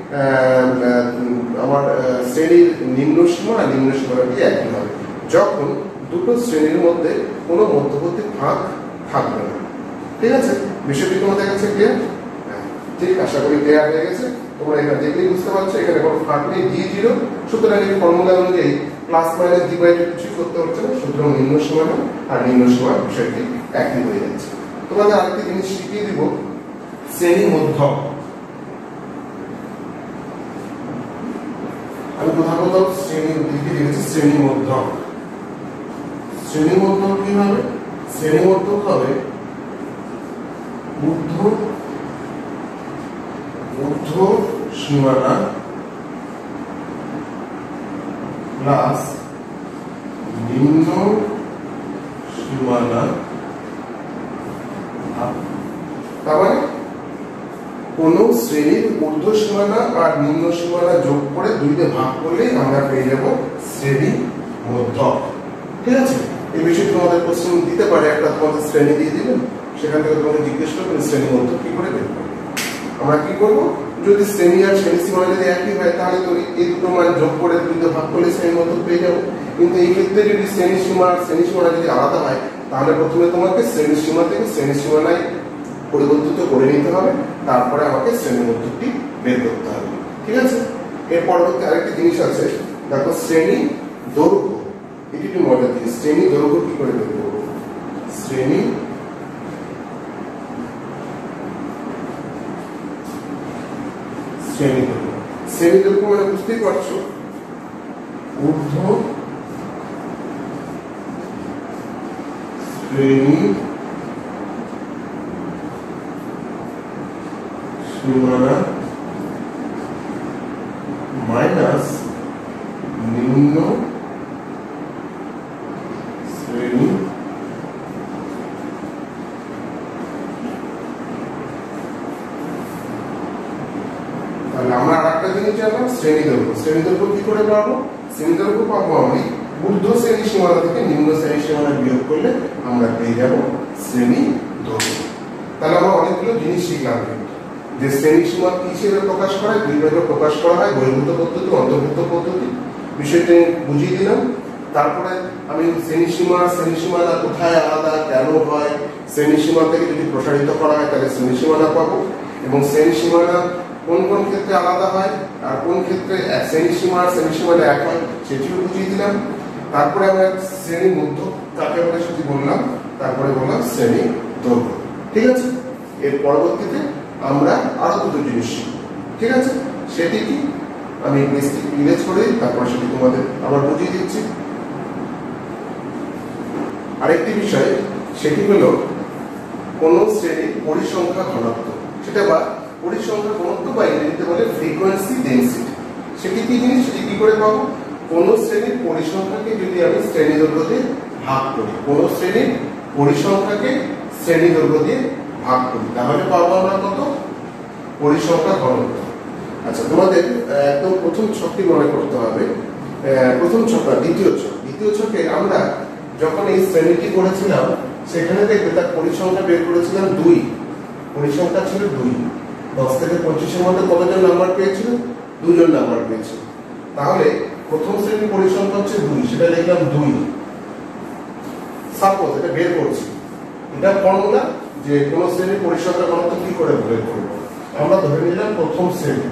আমার শ্রেণীর নিম্ন সীমা আর নিম্ন সীমানাটি একই হবে, যখন দুটো শ্রেণীর মধ্যে কোনো মধ্যবর্তী ফাঁক থাকবে না। ঠিক আছে, বিষয়টি তোমাদের কাছে ক্লিয়ার? ঠিক, আশা করি ক্লিয়ার হয়ে গেছে। তোমরা এখানে দেখলেই বুঝতে পারছো এখানে কোনো ফাঁক নেই, ডি জিরো। সুতরাং এই ফর্মুলা অনুযায়ী plus minus D by two কিছুই করতে হচ্ছে না, সুতরাং নিম্ন সীমানা আর নিম্ন সীমার বিষয়টি একই হয়ে যাচ্ছে। তোমাদের আরেকটি জিনিস শিখিয়ে দিব, শ্রেণী মধ্যক। আমি কোথাও কোথাও শ্রেণী লিখে রেখেছি শ্রেণী মধ্যক। শ্রেণী মধ্যক কি হবে? শ্রেণী মধ্যক হবে ঊর্ধ্ব ঊর্ধ্ব সীমানা প্লাস নিম্ন সীমানা। তার মানে কোন শ্রেণীর ঊর্ধ্ব সীমানা আর নিম্ন সীমানা যোগ করে দুইতে ভাগ করলে আমরা পেয়ে যাব শ্রেণী মধ্যক। ঠিক আছে, এই বিষয়ে তোমাদের প্রশ্ন দিতে পারে, একটা তোমাদের শ্রেণী দিয়ে দিবেন, সেখান থেকে তোমাকে জিজ্ঞেস করবেন শ্রেণী মধ্য কি করে বের করবে। আমরা কি করব, যদি শ্রেণী আর শ্রেণী সীমা যদি একই হয় তাহলে তো এই দুটো মান যোগ করে দুটো ভাগ করলে শ্রেণী মধ্য পেয়ে যাবো। কিন্তু এই ক্ষেত্রে যদি শ্রেণী সীমা আর শ্রেণী সীমানা যদি আলাদা হয় তাহলে প্রথমে তোমাকে শ্রেণী সীমা থেকে শ্রেণী সীমানায় পরিবর্তিত করে নিতে হবে, তারপরে আমাকে শ্রেণী মধ্যটি বের করতে হবে। ঠিক আছে, এর পরবর্তী আরেকটি জিনিস আছে, দেখো শ্রেণী দৈর্ঘ্য, এটি একটি মজার জিনিস। শ্রেণী দৈর্ঘ্য কি করে বের করবো, শ্রেণী শ্রেণী দৈর্ঘ্য, শ্রেণী দৈর্ঘ্য মানে বুঝতেই পারছো ঊর্ধ্ব শ্রেণী সীমানা মাইনাস নিম্ন শ্রেণী তাহলে আমরা আর একটা জিনিস জানলাম শ্রেণী দৈর্ঘ্য। শ্রেণী দৈর্ঘ্য কি করে পাবো, শ্রেণী দৈর্ঘ্য পাবো আমি ঊর্ধ্ব শ্রেণী সীমানা থেকে নিম্ন শ্রেণী সীমানা বিয়োগ করলে আমরা পেয়ে যাব শ্রেণী দৈর্ঘ্য। তাহলে আমরা অনেকগুলো জিনিস শিখলাম, যে শ্রেণী সীমা কি হিসেবে প্রকাশ করা হয়, দুই ভাবে প্রকাশ করা হয়, বহির্ভূত পদ্ধতি, অন্তর্ভুক্ত পদ্ধতি, বিষয়টি বুঝিয়ে দিলাম। তারপরে আমি শ্রেণী সীমা শ্রেণী সীমানা কোথায় আলাদা, কেন হয়, শ্রেণী সীমা থেকে যদি প্রসারিত করা হয় তাহলে শ্রেণী সীমানা পাবো, এবং শ্রেণী সীমানা কোন কোন ক্ষেত্রে আলাদা হয় আর কোন ক্ষেত্রে শ্রেণী সীমা আর শ্রেণী সীমানা এক হয় সেটিও বুঝিয়ে দিলাম। তারপরে আমরা শ্রেণী মধ্য কাকে বলে সেটি বললাম, তারপরে বললাম শ্রেণী দৈর্ঘ্য। ঠিক আছে, এর পরবর্তীতে আমরা আরো দুটো জিনিস শিখব। ঠিক আছে, সেটি কি আমি বেসিক ইমেজ করে তারপর সেটি তোমাদের আবার বুঝিয়ে দিচ্ছি। আরেকটি বিষয় সেটি হলো কোন শ্রেণীর পরিসংখ্যা ঘনত্ব, সেটা বা পরিসংখ্যা ঘনত্ব বা ইংরেজিতে বলে ফ্রিকোয়েন্সি ডেনসিটি। সেটি কি জিনিস, সেটি কি করে পাবো, কোন শ্রেণীর পরিসংখ্যাকে যদি আমি শ্রেণী দৈর্ঘ্য দিয়ে ভাগ করি, কোন শ্রেণীর পরিসংখ্যাকে শ্রেণী দৈর্ঘ্য দিয়ে ভাগ করি, তাহলে পাবো আমরা কত, পরিসংখ্যা ঘনত্ব। আচ্ছা, তোমাদের একদম প্রথম ছকটি মনে করতে হবে, প্রথম ছক না দ্বিতীয় ছক। দ্বিতীয় ছকে আমরা যখন এই শ্রেণীটি করেছিলাম সেখানে দেখবে তার পরিসংখ্যা বের করেছিলাম দুই, পরিসংখ্যা ছিল দুই। দশ থেকে পঁচিশের মধ্যে কতজন নাম্বার পেয়েছিল, দুজন নাম্বার পেয়েছিল। তাহলে প্রথম শ্রেণীর পরিসংখ্যা হচ্ছে দুই, সেটা লিখলাম দুই। সাপোজ এটা বের করছি, এটা ফর্মুলা যে কোন শ্রেণীর পরিসংখ্যা ঘনত্ব কি করে বের করব, আমরা ধরে নিলাম প্রথম শ্রেণী।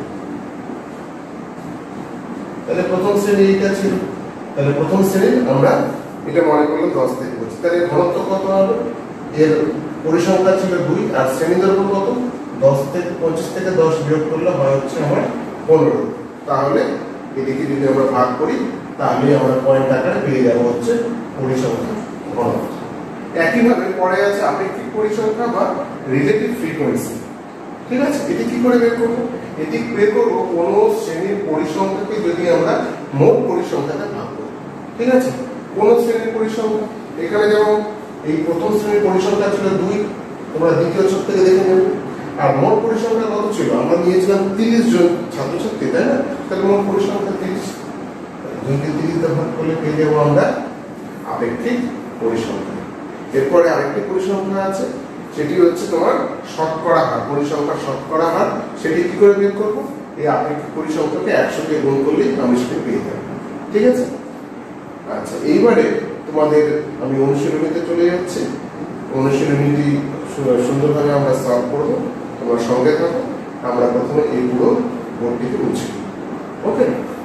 তাহলে প্রথম শ্রেণী এটা ছিল, তাহলে প্রথম শ্রেণী আমরা এটা মনে করলাম দশ থেকে পঁচিশ। তাহলে ঘনত্ব কত হবে, এর পরিসংখ্যা ছিল দুই আর শ্রেণী দৈর্ঘ্য কত, দশ থেকে পঁচিশ থেকে দশ বিয়োগ করলে হয় হচ্ছে আমার পনেরো। তাহলে এদিকে যদি আমরা ভাগ করি তাহলে আমরা পয়েন্ট আকারে পেয়ে যাবো হচ্ছে পরিসংখ্যা ঘনত্ব। একইভাবে পরে আছে আপেক্ষিক পরিসংখ্যা বা রিলেটিভ ফ্রিকোয়েন্সি। ঠিক আছে, এটি কি করে বের করবো, এটি বের করবো কোন শ্রেণীর পরিসংখ্যাকে যদি আমরা মোট পরিসংখ্যাতে ভাগ করি। ঠিক আছে, কোন শ্রেণীর পরিসংখ্যা, এখানে যেমন এই প্রথম শ্রেণীর পরিসংখ্যা ছিল দুই, তোমরা দ্বিতীয় ছক থেকে দেখে নেবে। আর মোট পরিসংখ্যা কত ছিল, আমরা নিয়েছিলাম তিরিশ জন ছাত্রছাত্রী, তাই না, তাহলে মোট পরিসংখ্যা তিরিশ, দুইকে তিরিশ দিয়ে ভাগ করলে পেয়ে যাবো আমরা আপেক্ষিক পরিসংখ্যা। এরপরে আরেকটি পরিসংখ্যা আছে, সেটি হচ্ছে তোমার শতকরা হার, পরিসংখ্যার শতকরা হার। সেটি কি করে বের করবো, এই আপেক্ষিক পরিসংখ্যাকে একশো কে গুণ করলেই আমি সেটি পেয়ে যাবো। ঠিক আছে, আচ্ছা এইবারে তোমাদের আমি অনুশীলনীতে চলে যাচ্ছি। অনুশীলনীটি সুন্দরভাবে আমরা সলভ করবো, তোমার সঙ্গে থাকো। আমরা প্রথমে এই পুরো বোর্ডটিকে মুছি। ওকে,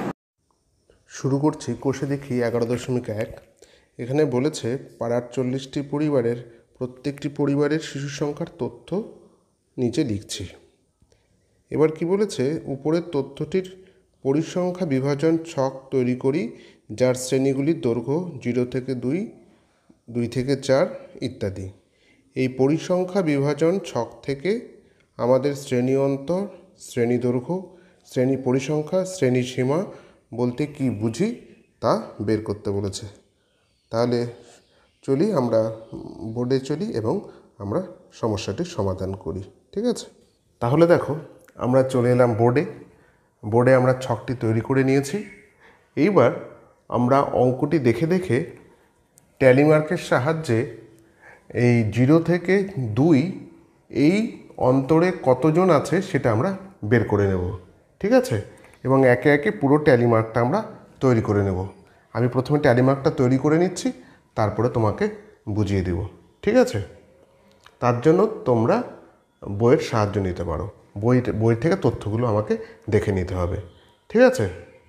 শুরু করছি কোষে দেখি এগারো দশমিক এক। এখানে বলেছে পাড়ার চল্লিশটি পরিবারের প্রত্যেকটি পরিবারের শিশু সংখ্যার তথ্য নিচে লিখছি। এবার কি বলেছে, উপরের তথ্যটির পরিসংখ্যা বিভাজন ছক তৈরি করি, যার শ্রেণীগুলির দৈর্ঘ্য জিরো থেকে দুই, দুই থেকে চার ইত্যাদি। এই পরিসংখ্যা বিভাজন ছক থেকে আমাদের শ্রেণী অন্তর, শ্রেণী দৈর্ঘ্য, শ্রেণী পরিসংখ্যা, শ্রেণী সীমা বলতে কি বুঝি তা বের করতে বলেছে। তাহলে চলি আমরা বোর্ডে চলি এবং আমরা সমস্যাটির সমাধান করি। ঠিক আছে, তাহলে দেখো আমরা চলে এলাম বোর্ডে। বোর্ডে আমরা ছকটি তৈরি করে নিয়েছি। এইবার আমরা অঙ্কটি দেখে দেখে ট্যালিমার্কের সাহায্যে এই জিরো থেকে দুই এই অন্তরে কতজন আছে সেটা আমরা বের করে নেব, ঠিক আছে? এবং একে একে পুরো ট্যালিমার্কটা আমরা তৈরি করে নেব। আমি প্রথমে ট্যালিমার্কটা তৈরি করে নিচ্ছি, তারপরে তোমাকে বুঝিয়ে দেব, ঠিক আছে? তার জন্য তোমরা বইয়ের সাহায্য নিতে পারো, বই বই থেকে তথ্যগুলো আমাকে দেখে নিতে হবে, ঠিক আছে?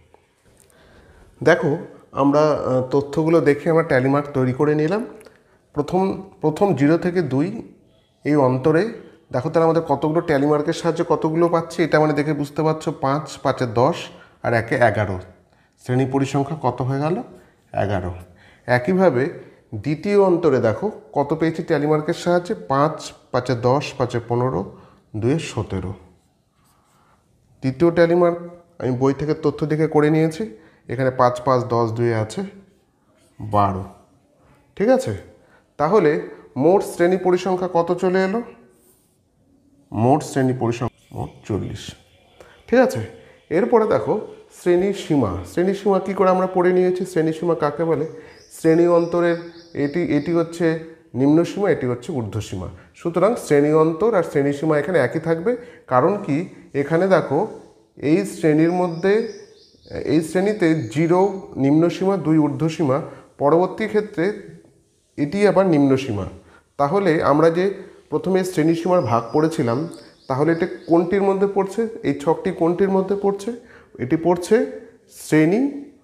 দেখো, আমরা তথ্যগুলো দেখে আমরা ট্যালিমার্ক তৈরি করে নিলাম। প্রথম প্রথম জিরো থেকে দুই এই অন্তরে দেখো তাহলে আমাদের কতগুলো ট্যালিমার্কের সাহায্যে কতগুলো পাচ্ছি, এটা মানে দেখে বুঝতে পারছো। পাঁচ পাঁচে দশ আর একে এগারো, শ্রেণী পরিসংখ্যা কত হয়ে গেল? এগারো। একইভাবে দ্বিতীয় অন্তরে দেখো কত পেয়েছি ট্যালিমার্কের সাহায্যে? পাঁচ পাঁচে দশ, পাঁচে পনেরো, দুয়ে সতেরো। তৃতীয় ট্যালিমার্ক আমি বই থেকে তথ্য দেখে করে নিয়েছি। এখানে পাঁচ পাঁচ দশ, দুয়ে আছে বারো, ঠিক আছে? তাহলে মোট শ্রেণী পরিসংখ্যা কত চলে এলো? মোট শ্রেণী পরিসংখ্যা মোট চল্লিশ, ঠিক আছে? এরপরে দেখো শ্রেণীর সীমা। শ্রেণীর সীমা কী করে আমরা পড়ে নিয়েছি? শ্রেণীর সীমা কাকে বলে? শ্রেণী অন্তরের এটি এটি হচ্ছে নিম্ন সীমা, এটি হচ্ছে ঊর্ধ্বসীমা। সুতরাং শ্রেণী অন্তর আর শ্রেণী সীমা এখানে একই থাকবে। কারণ কি, এখানে দেখো এই শ্রেণীর মধ্যে এই শ্রেণীতে জিরো নিম্নসীমা, দুই ঊর্ধ্বসীমা, পরবর্তী ক্ষেত্রে এটি আবার নিম্নসীমা। তাহলে আমরা যে প্রথমে শ্রেণীসীমার ভাগ পড়েছিলাম, তাহলে এটা কোনটির মধ্যে পড়ছে? এই ছকটি কোনটির মধ্যে পড়ছে? এটি পড়ছে শ্রেণী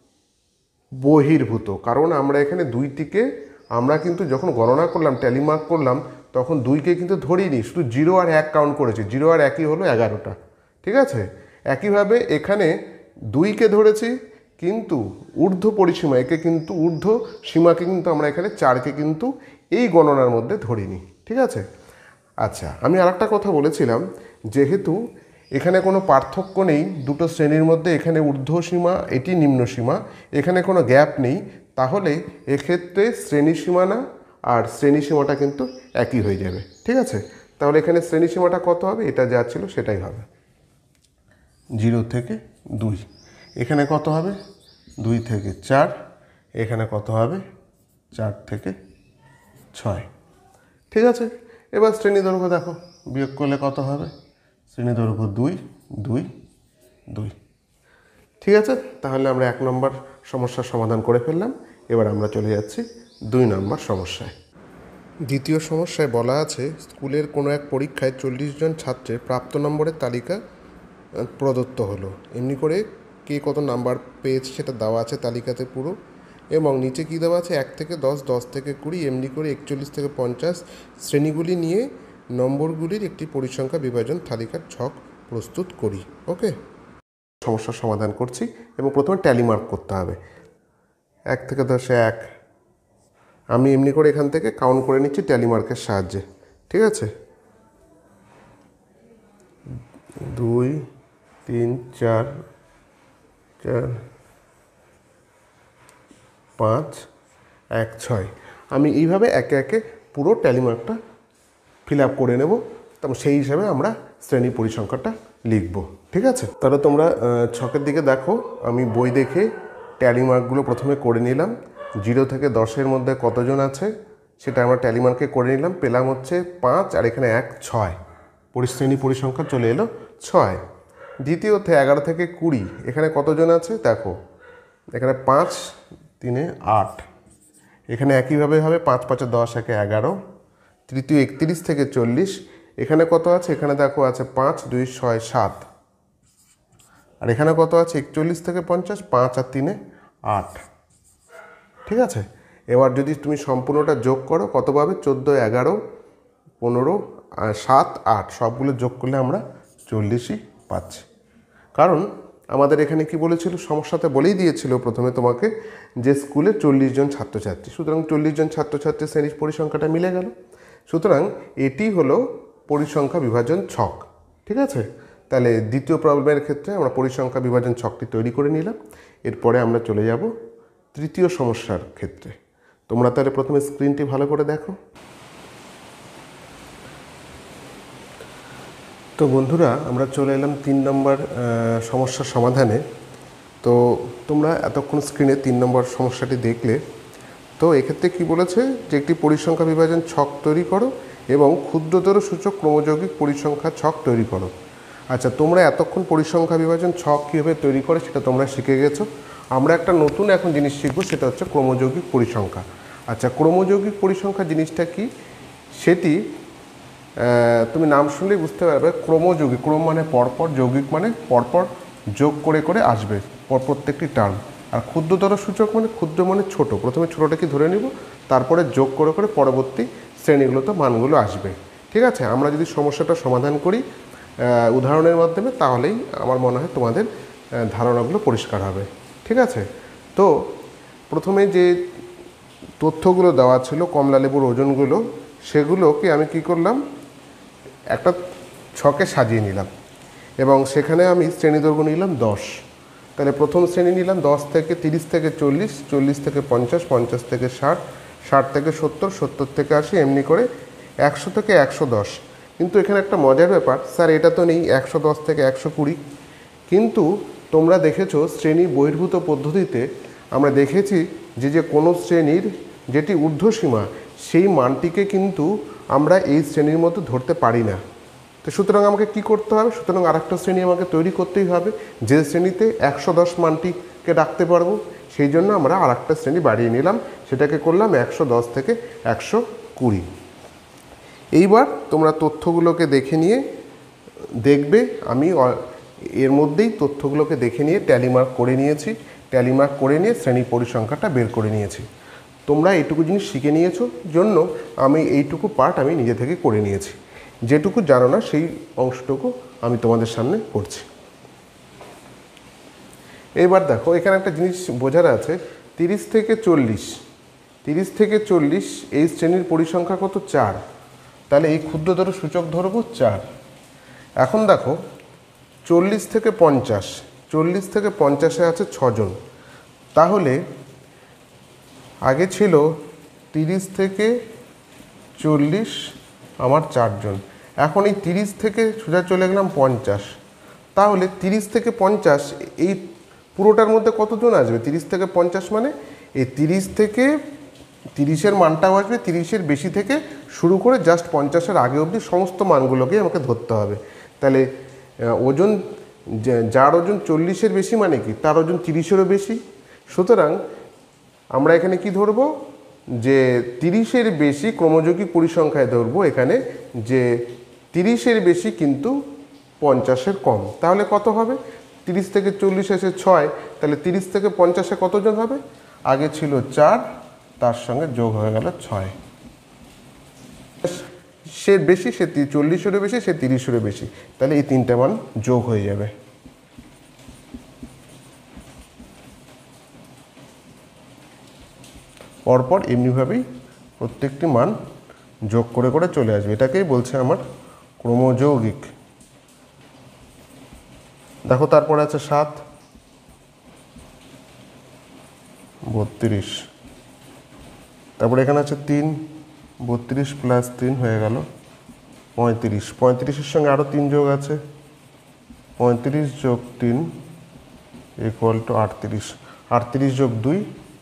বহির্ভূত। কারণ আমরা এখানে দুইটিকে আমরা কিন্তু যখন গণনা করলাম, ট্যালিমার্ক করলাম, তখন দুইকে কিন্তু ধরিনি, শুধু জিরো আর এক কাউন্ট করেছি। জিরো আর একই হলো এগারোটা, ঠিক আছে? একইভাবে এখানে দুইকে ধরেছি, কিন্তু ঊর্ধ্ব পরিসীমা একে কিন্তু ঊর্ধ্ব সীমাকে কিন্তু আমরা এখানে চারকে কিন্তু এই গণনার মধ্যে ধরিনি, ঠিক আছে? আচ্ছা, আমি আর একটা কথা বলেছিলাম, যেহেতু এখানে কোনো পার্থক্য নেই দুটো শ্রেণীর মধ্যে, এখানে ঊর্ধ্ব সীমা, এটি নিম্ন সীমা, এখানে কোনো গ্যাপ নেই, তাহলে এক্ষেত্রে শ্রেণী সীমানা আর শ্রেণী সীমাটা কিন্তু একই হয়ে যাবে, ঠিক আছে? তাহলে এখানে শ্রেণী সীমাটা কত হবে? এটা যা ছিল সেটাই হবে, জিরো থেকে দুই। এখানে কত হবে? দুই থেকে চার। এখানে কত হবে? চার থেকে ছয়, ঠিক আছে? এবার শ্রেণী দৈর্ঘ্য দেখো, বিয়োগ করলে কত হবে? শ্রেণী দৈর্ঘ্য দুই, দুই, দুই, ঠিক আছে? তাহলে আমরা এক নম্বর সমস্যার সমাধান করে ফেললাম। এবার আমরা চলে যাচ্ছি দুই নম্বর সমস্যায়। দ্বিতীয় সমস্যায় বলা আছে, স্কুলের কোনো এক পরীক্ষায় চল্লিশ জন ছাত্রের প্রাপ্ত নম্বরের তালিকা প্রদত্ত হলো। এমনি করে কে কত নাম্বার পেয়েছে সেটা দেওয়া আছে তালিকাতে পুরো, এবং নিচে কী দেওয়া আছে? এক থেকে দশ, দশ থেকে কুড়ি, এমনি করে একচল্লিশ থেকে পঞ্চাশ শ্রেণীগুলি নিয়ে নম্বরগুলির একটি পরিসংখ্যা বিভাজন তালিকার ছক প্রস্তুত করি। ওকে, সমস্যার সমাধান করছি এবং প্রথমে ট্যালিমার্ক করতে হবে। এক থেকে দশে এক, আমি এমনি করে এখান থেকে কাউন্ট করে নিচ্ছি ট্যালিমার্কের সাহায্যে, ঠিক আছে? দুই, তিন, চার, চার, পাঁচ, এক, ছয়। আমি এইভাবে একে একে পুরো ট্যালিমার্কটা ফিল আপ করে নেব, তখন সেই হিসাবে আমরা শ্রেণী পরিসংখ্যাটা লিখব, ঠিক আছে? তাহলে তোমরা ছকের দিকে দেখো, আমি বই দেখে ট্যালিমার্কগুলো প্রথমে করে নিলাম। জিরো থেকে দশের মধ্যে কতজন আছে সেটা আমরা ট্যালিমার্কে করে নিলাম, পেলাম হচ্ছে পাঁচ, আর এখানে এক, ছয়। পরিশ্রেণী পরিসংখ্যা চলে এলো ছয়। দ্বিতীয়তে এগারো থেকে কুড়ি, এখানে কতজন আছে দেখো, এখানে পাঁচ, তিনে আট, এখানে একইভাবে হবে পাঁচ পাঁচে দশ, একে এগারো। তৃতীয় একত্রিশ থেকে চল্লিশ, এখানে কত আছে? এখানে দেখো আছে পাঁচ, দুই, ছয়, সাত। আর এখানে কত আছে? একচল্লিশ থেকে পঞ্চাশ, পাঁচ আর তিনে আট, ঠিক আছে? এবার যদি তুমি সম্পূর্ণটা যোগ করো কত পাবে? চোদ্দো, এগারো, পনেরো, সাত, আট, সবগুলো যোগ করলে আমরা চল্লিশই পাচ্ছি। কারণ আমাদের এখানে কি বলেছিল, সমস্যাতে বলেই দিয়েছিল প্রথমে তোমাকে যে স্কুলে চল্লিশ জন ছাত্রছাত্রী, সুতরাং চল্লিশ জন ছাত্রছাত্রী শ্রেণীর পরিসংখ্যাটা মিলে গেল। সুতরাং এটি হলো পরিসংখ্যা বিভাজন ছক, ঠিক আছে? তাহলে দ্বিতীয় প্রবলেমের ক্ষেত্রে আমরা পরিসংখ্যা বিভাজন ছকটি তৈরি করে নিলাম। এরপরে আমরা চলে যাব তৃতীয় সমস্যার ক্ষেত্রে। তোমরা তাহলে প্রথমে স্ক্রিনটি ভালো করে দেখো। তো বন্ধুরা, আমরা চলে এলাম তিন নম্বর সমস্যার সমাধানে। তো তোমরা এতক্ষণ স্ক্রিনে তিন নম্বর সমস্যাটি দেখলে। তো তো এক্ষেত্রে কি বলেছে যে একটি পরিসংখ্যা বিভাজন ছক তৈরি করো এবং ক্ষুদ্রতর সূচক ক্রমযৌগিক পরিসংখ্যা ছক তৈরি করো। আচ্ছা, তোমরা এতক্ষণ পরিসংখ্যা বিভাজন ছক কীভাবে তৈরি করে সেটা তোমরা শিখে গেছো। আমরা একটা নতুন এখন জিনিস শিখবো, সেটা হচ্ছে ক্রমযৌগিক পরিসংখ্যা। আচ্ছা, ক্রমযৌগিক পরিসংখ্যা জিনিসটা কি সেটি তুমি নাম শুনলেই বুঝতে পারবে। ক্রমযৌগিক, ক্রম মানে পরপর, যৌগিক মানে পরপর যোগ করে করে আসবে পর প্রত্যেকটি টার্ম। আর ক্ষুদ্রতর সূচক মানে ক্ষুদ্র মানে ছোট, প্রথমে ছোটোটাকে ধরে নিব, তারপরে যোগ করে করে পরবর্তী শ্রেণীগুলোতে মানগুলো আসবে। ঠিক আছে, আমরা যদি সমস্যাটা সমাধান করি উদাহরণের মাধ্যমে, তাহলেই আমার মনে হয় তোমাদের ধারণাগুলো পরিষ্কার হবে। ঠিক আছে, তো প্রথমে যে তথ্যগুলো দেওয়া ছিল কমলালেবুর ওজনগুলো, সেগুলোকে আমি কি করলাম, একটা ছকে সাজিয়ে নিলাম এবং সেখানে আমি শ্রেণীদৈর্ঘ্য নিলাম দশ। তাহলে প্রথম শ্রেণী নিলাম দশ থেকে তিরিশ থেকে চল্লিশ, চল্লিশ থেকে পঞ্চাশ, পঞ্চাশ থেকে ষাট, ষাট থেকে সত্তর, সত্তর থেকে আশি, এমনি করে একশো থেকে একশো দশ। কিন্তু এখানে একটা মজার ব্যাপার, স্যার এটা তো নেই একশো দশ থেকে একশো কুড়ি। কিন্তু তোমরা দেখেছো শ্রেণী বহির্ভূত পদ্ধতিতে আমরা দেখেছি যে যে কোনো শ্রেণীর যেটি ঊর্ধ্বসীমা সেই মানটিকে কিন্তু আমরা এই শ্রেণীর মধ্যে ধরতে পারি না। তো সুতরাং আমাকে কি করতে হবে, সুতরাং আরেকটা শ্রেণী আমাকে তৈরি করতেই হবে যে শ্রেণীতে একশো দশ মানটিকে রাখতে পারবো। সেই জন্য আমরা আরেকটা শ্রেণী বাড়িয়ে নিলাম, সেটাকে করলাম একশো দশ থেকে একশো কুড়ি। এইবার তোমরা তথ্যগুলোকে দেখে নিয়ে দেখবে আমি এর মধ্যেই তথ্যগুলোকে দেখে নিয়ে ট্যালি মার্ক করে নিয়েছি। ট্যালি মার্ক করে নিয়ে শ্রেণী পরিসংখ্যাটা বের করে নিয়েছি। তোমরা এইটুকু জিনিস শিখে নিয়েছো জন্য আমি এইটুকু পার্ট আমি নিজে থেকে করে নিয়েছি। যেটুকু জানো না সেই অংশটুকু আমি তোমাদের সামনে করছি। এবার দেখো এখানে একটা জিনিস বোঝার আছে, তিরিশ থেকে চল্লিশ, তিরিশ থেকে চল্লিশ এই শ্রেণীর পরিসংখ্যা কত, চার। তাহলে এই ক্ষুদ্রতর সূচক ধরবো চার। এখন দেখো চল্লিশ থেকে পঞ্চাশ, চল্লিশ থেকে পঞ্চাশে আছে ছজন। তাহলে আগে ছিল তিরিশ থেকে চল্লিশ আমার চারজন, এখন এই তিরিশ থেকে সোজা চলে গেলাম পঞ্চাশ। তাহলে তিরিশ থেকে পঞ্চাশ এই পুরোটার মধ্যে কতজন আসবে, তিরিশ থেকে পঞ্চাশ মানে এই তিরিশ থেকে তিরিশের মানটাও আসবে, তিরিশের বেশি থেকে শুরু করে জাস্ট পঞ্চাশের আগে অবধি সমস্ত মানগুলোকে আমাকে ধরতে হবে। তাহলে ওজন, যার ওজন চল্লিশের বেশি মানে কি তার ওজন তিরিশেরও বেশি। সুতরাং আমরা এখানে কি ধরবো, যে তিরিশের বেশি ক্রমযৌগিক পরিসংখ্যায় ধরবো এখানে যে তিরিশের বেশি কিন্তু পঞ্চাশের কম। তাহলে কত হবে, তিরিশ থেকে চল্লিশ এসে ছয়, তাহলে তিরিশ থেকে পঞ্চাশে কতজন হবে, আগে ছিল চার, তার সঙ্গে যোগ হয়ে গেল ছয়। সে বেশি, সে চল্লিশেরও বেশি, সে তিরিশেরও বেশি, তাহলে এই তিনটে মান যোগ হয়ে যাবে। পরপর এমনিভাবেই প্রত্যেকটি মান যোগ করে করে চলে আসবে, এটাকেই বলছে আমার ক্রমযৌগিক। দেখো তারপরে আছে সাত, বত্রিশ, তারপরে এখানে আছে তিন, বত্রিশ প্লাস তিন হয়ে গেল পঁয়ত্রিশ, পঁয়ত্রিশের সঙ্গে আরও তিন যোগ আছে, পঁয়ত্রিশ যোগ তিন ইকুয়াল টু আটত্রিশ, আটত্রিশ যোগ দুই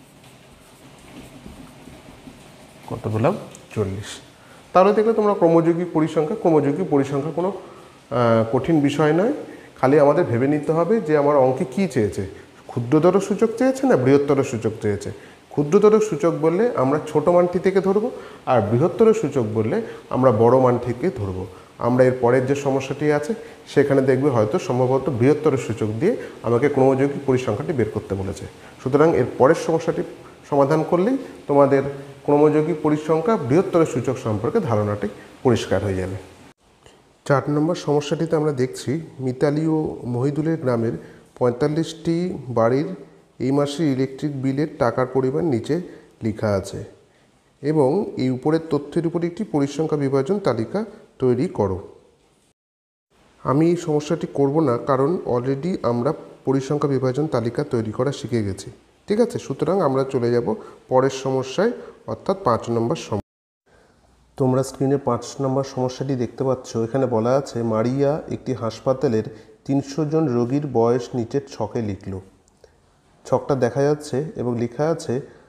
কত পেলাম, চল্লিশ। তাহলে দেখলে তোমরা ক্রমযৌগিক পরিসংখ্যা, ক্রমযৌগিক পরিসংখ্যা কোনো কঠিন বিষয় নয়, খালি আমাদের ভেবে নিতে হবে যে আমার অঙ্কে কী চেয়েছে, ক্ষুদ্রতর সূচক চেয়েছে না বৃহত্তর সূচক চেয়েছে। ক্ষুদ্রতর সূচক বললে আমরা ছোট মানটি থেকে ধরবো, আর বৃহত্তর সূচক বললে আমরা বড় মান থেকে ধরবো। আমরা এর পরের যে সমস্যাটি আছে সেখানে দেখবে হয়তো সম্ভবত বৃহত্তর সূচক দিয়ে আমাকে ক্রমযৌগিক পরিসংখ্যাটি বের করতে বলেছে। সুতরাং এর পরের সমস্যাটি সমাধান করলেই তোমাদের ক্রমযৌগিক পরিসংখ্যা বৃহত্তর সূচক সম্পর্কে ধারণাটি পরিষ্কার হয়ে যাবে। চার নম্বর সমস্যাটিতে আমরা দেখছি মিতালি ও মহিদুলের গ্রামের পঁয়তাল্লিশটি বাড়ির এই মাসের ইলেকট্রিক বিলের টাকার পরিমাণ নিচে লেখা আছে এবং এই উপরের তথ্যের উপর একটি পরিসংখ্যা বিভাজন তালিকা তৈরি করো। আমি এই সমস্যাটি করব না, কারণ অলরেডি আমরা পরিসংখ্যা বিভাজন তালিকা তৈরি করা শিখে গেছি। ঠিক আছে, সুতরাং আমরা চলে যাব পরের সমস্যায়, অর্থাৎ পাঁচ নম্বর সমস্যা। তোমরা স্ক্রিনে পাঁচ নম্বর সমস্যাটি দেখতে পাচ্ছ। এখানে বলা আছে মারিয়া একটি হাসপাতালের তিনশো জন রোগীর বয়স নিচের ছকে লিখল। ছকটা দেখা যাচ্ছে এবং লেখা আছে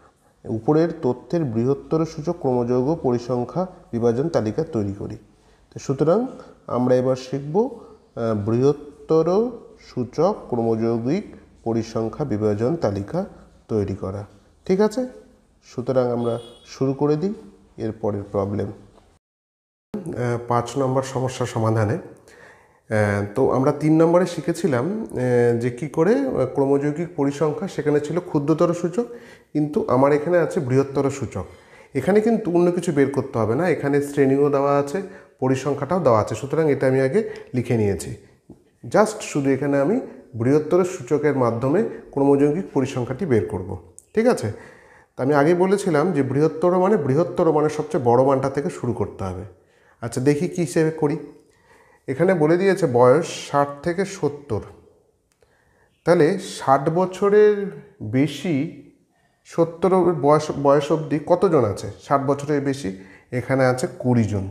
উপরের তথ্যের বৃহত্তর সূচক ক্রমযৌগ পরিসংখ্যা বিভাজন তালিকা তৈরি করি। তো সুতরাং আমরা এবার শিখব বৃহত্তর সূচক ক্রমযৌগিক পরিসংখ্যা বিভাজন তালিকা তৈরি করা। ঠিক আছে, সুতরাং আমরা শুরু করে দিই এরপরের প্রবলেম। পাঁচ নম্বর সমস্যা সমাধানে তো আমরা তিন নম্বরে শিখেছিলাম যে কি করে ক্রমযৌগিক পরিসংখ্যা, সেখানে ছিল ক্ষুদ্রতর সূচক, কিন্তু আমার এখানে আছে বৃহত্তর সূচক। এখানে কিন্তু অন্য কিছু বের করতে হবে না, এখানে শ্রেণীও দেওয়া আছে, পরিসংখ্যাটাও দেওয়া আছে, সুতরাং এটা আমি আগে লিখে নিয়েছি। জাস্ট শুধু এখানে আমি বৃহত্তর সূচকের মাধ্যমে ক্রমযৌগিক পরিসংখ্যাটি বের করব। ঠিক আছে, তা আমি আগে বলেছিলাম যে বৃহত্তর মানে বৃহত্তর মানে সবচেয়ে বড় মানটা থেকে শুরু করতে হবে। আচ্ছা, দেখি কী হিসেবে করি। এখানে বলে দিয়েছে বয়স ষাট থেকে সত্তর, তাহলে ষাট বছরের বেশি সত্তর বয়স বয়স অবধি কতজন আছে? ষাট বছরের বেশি এখানে আছে কুড়ি জন।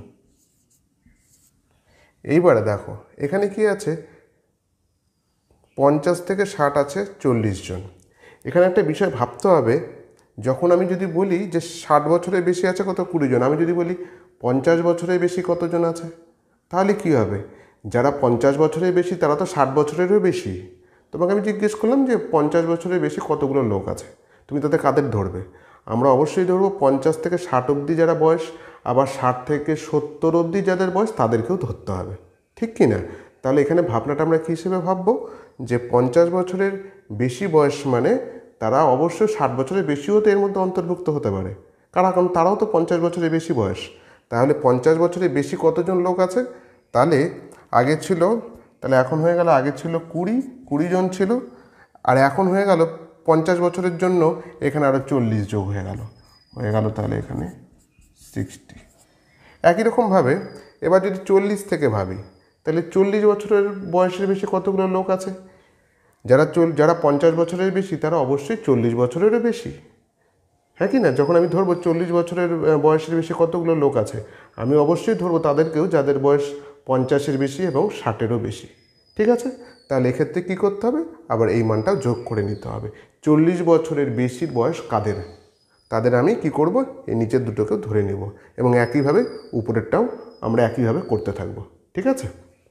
এইবারে দেখো এখানে কি আছে, পঞ্চাশ থেকে ষাট আছে চল্লিশ জন। এখানে একটা বিষয় ভাবতে হবে, যখন আমি যদি বলি যে ষাট বছরের বেশি আছে কত কুড়ি জন, আমি যদি বলি পঞ্চাশ বছরের বেশি কতজন আছে, তাহলে কি হবে? যারা পঞ্চাশ বছরের বেশি তারা তো ষাট বছরেরও বেশি। তোমাকে আমি জিজ্ঞেস করলাম যে পঞ্চাশ বছরের বেশি কতগুলো লোক আছে, তুমি তাদের কাদের ধরবে? আমরা অবশ্যই ধরবো পঞ্চাশ থেকে ষাট অবধি যারা বয়স, আবার ষাট থেকে সত্তর অবধি যাদের বয়স তাদেরকেও ধরতে হবে, ঠিক কি না? তাহলে এখানে ভাবনাটা আমরা কী হিসেবে ভাববো, যে পঞ্চাশ বছরের বেশি বয়স মানে তারা অবশ্যই ষাট বছরের বেশিও তো এর মধ্যে অন্তর্ভুক্ত হতে পারে, কারণ তারাও তো পঞ্চাশ বছরের বেশি বয়স। তাহলে পঞ্চাশ বছরের বেশি কতজন লোক আছে? তাহলে আগে ছিল, তাহলে এখন হয়ে গেল, আগে ছিল কুড়ি কুড়ি জন ছিল, আর এখন হয়ে গেল পঞ্চাশ বছরের জন্য এখানে আরও চল্লিশ যোগ হয়ে গেল, হয়ে গেল তাহলে এখানে সিক্সটি। একই রকমভাবে এবার যদি চল্লিশ থেকে ভাবি, তাহলে চল্লিশ বছরের বয়সের বেশি কতগুলো লোক আছে? যারা চল যারা পঞ্চাশ বছরের বেশি তারা অবশ্যই চল্লিশ বছরেরও বেশি, হ্যাঁ কি না? যখন আমি ধরবো চল্লিশ বছরের বয়সের বেশি কতগুলো লোক আছে, আমি অবশ্যই ধরবো তাদেরকেও যাদের বয়স পঞ্চাশের বেশি এবং ষাটেরও বেশি। ঠিক আছে, তাহলে এক্ষেত্রে কী করতে হবে, আবার এই মানটাও যোগ করে নিতে হবে। চল্লিশ বছরের বেশির বয়স কাদের, তাদের আমি কি করব, এই নিচের দুটোকেও ধরে নেব, এবং একইভাবে উপরেরটাও আমরা একইভাবে করতে থাকব। ঠিক আছে,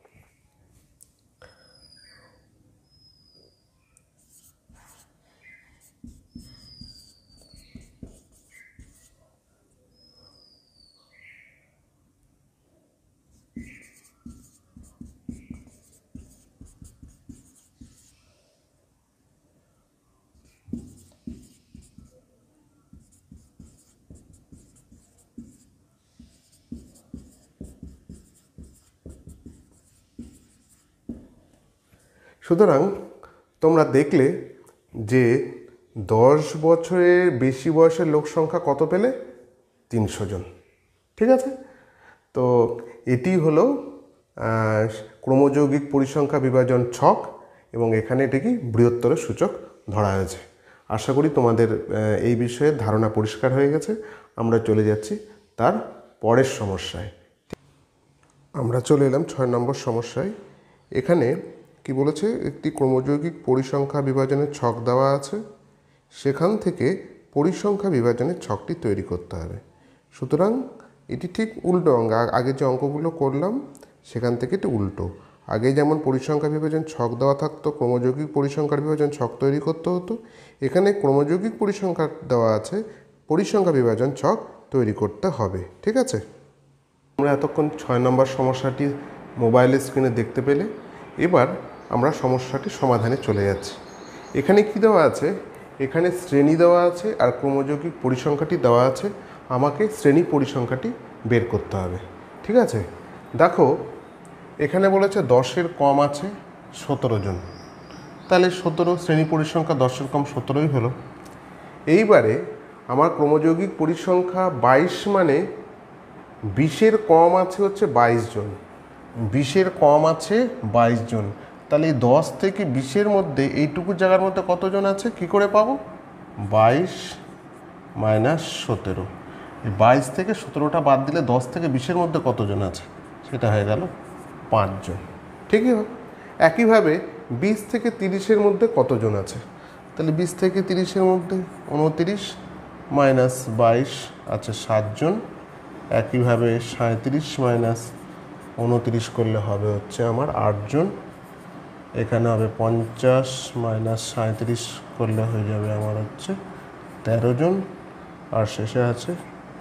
সুতরাং তোমরা দেখলে যে দশ বছরের বেশি বয়সের লোক সংখ্যা কত পেলে? তিনশো জন। ঠিক আছে, তো এটি হলো ক্রমযৌগিক পরিসংখ্যা বিভাজন ছক, এবং এখানে এটি কি বৃহত্তর সূচক ধরা হয়েছে। আশা করি তোমাদের এই বিষয়ে ধারণা পরিষ্কার হয়ে গেছে। আমরা চলে যাচ্ছি তার পরের সমস্যায়। আমরা চলে এলাম ছয় নম্বর সমস্যায়। এখানে কি বলেছে, একটি ক্রমযৌগিক পরিসংখ্যা বিভাজনের ছক দেওয়া আছে, সেখান থেকে পরিসংখ্যা বিভাজনের ছকটি তৈরি করতে হবে। সুতরাং এটি ঠিক উল্টো অঙ্ক, আগে যে অঙ্কগুলো করলাম সেখান থেকে এটি উল্টো। আগে যেমন পরিসংখ্যা বিভাজন ছক দেওয়া থাকতো, ক্রমযৌগিক পরিসংখ্যা বিভাজন ছক তৈরি করতে হতো। এখানে ক্রমযৌগিক পরিসংখ্যা দেওয়া আছে, পরিসংখ্যা বিভাজন ছক তৈরি করতে হবে। ঠিক আছে, আমরা এতক্ষণ ছয় নম্বর সমস্যাটি মোবাইলের স্ক্রিনে দেখতে পেলে। এবার আমরা সমস্যাটি সমাধানে চলে যাচ্ছি। এখানে কি দেওয়া আছে, এখানে শ্রেণী দেওয়া আছে আর ক্রমযৌগিক পরিসংখ্যাটি দেওয়া আছে। আমাকে শ্রেণী পরিসংখ্যাটি বের করতে হবে। ঠিক আছে, দেখো এখানে বলেছে দশের কম আছে সতেরো জন, তাহলে সতেরো শ্রেণী পরিসংখ্যা দশের কম সতেরোই হলো। এইবারে আমার ক্রমযৌগিক পরিসংখ্যা বাইশ, মানে বিশের কম আছে হচ্ছে বাইশ জন, বিশের কম আছে বাইশ জন। তাহলে এই দশ থেকে বিশের মধ্যে এইটুকু জায়গার মধ্যে কতজন আছে কি করে পাবো? বাইশ মাইনাস সতেরো, এই বাইশ থেকে সতেরোটা বাদ দিলে দশ থেকে বিশের মধ্যে কতজন আছে সেটা হয়ে গেল পাঁচজন। ঠিকই হবে। একইভাবে বিশ থেকে তিরিশের মধ্যে কতজন আছে, তাহলে বিশ থেকে তিরিশের মধ্যে উনতিরিশ, মাইনাস বাইশ আছে সাতজন। একইভাবে সাঁত্রিশ মাইনাস উনত্রিশ করলে হবে হচ্ছে আমার আটজন। এখানে হবে পঞ্চাশ মাইনাস সাঁত্রিশ করলে হয়ে যাবে আমার হচ্ছে তেরো জন। আর শেষে আছে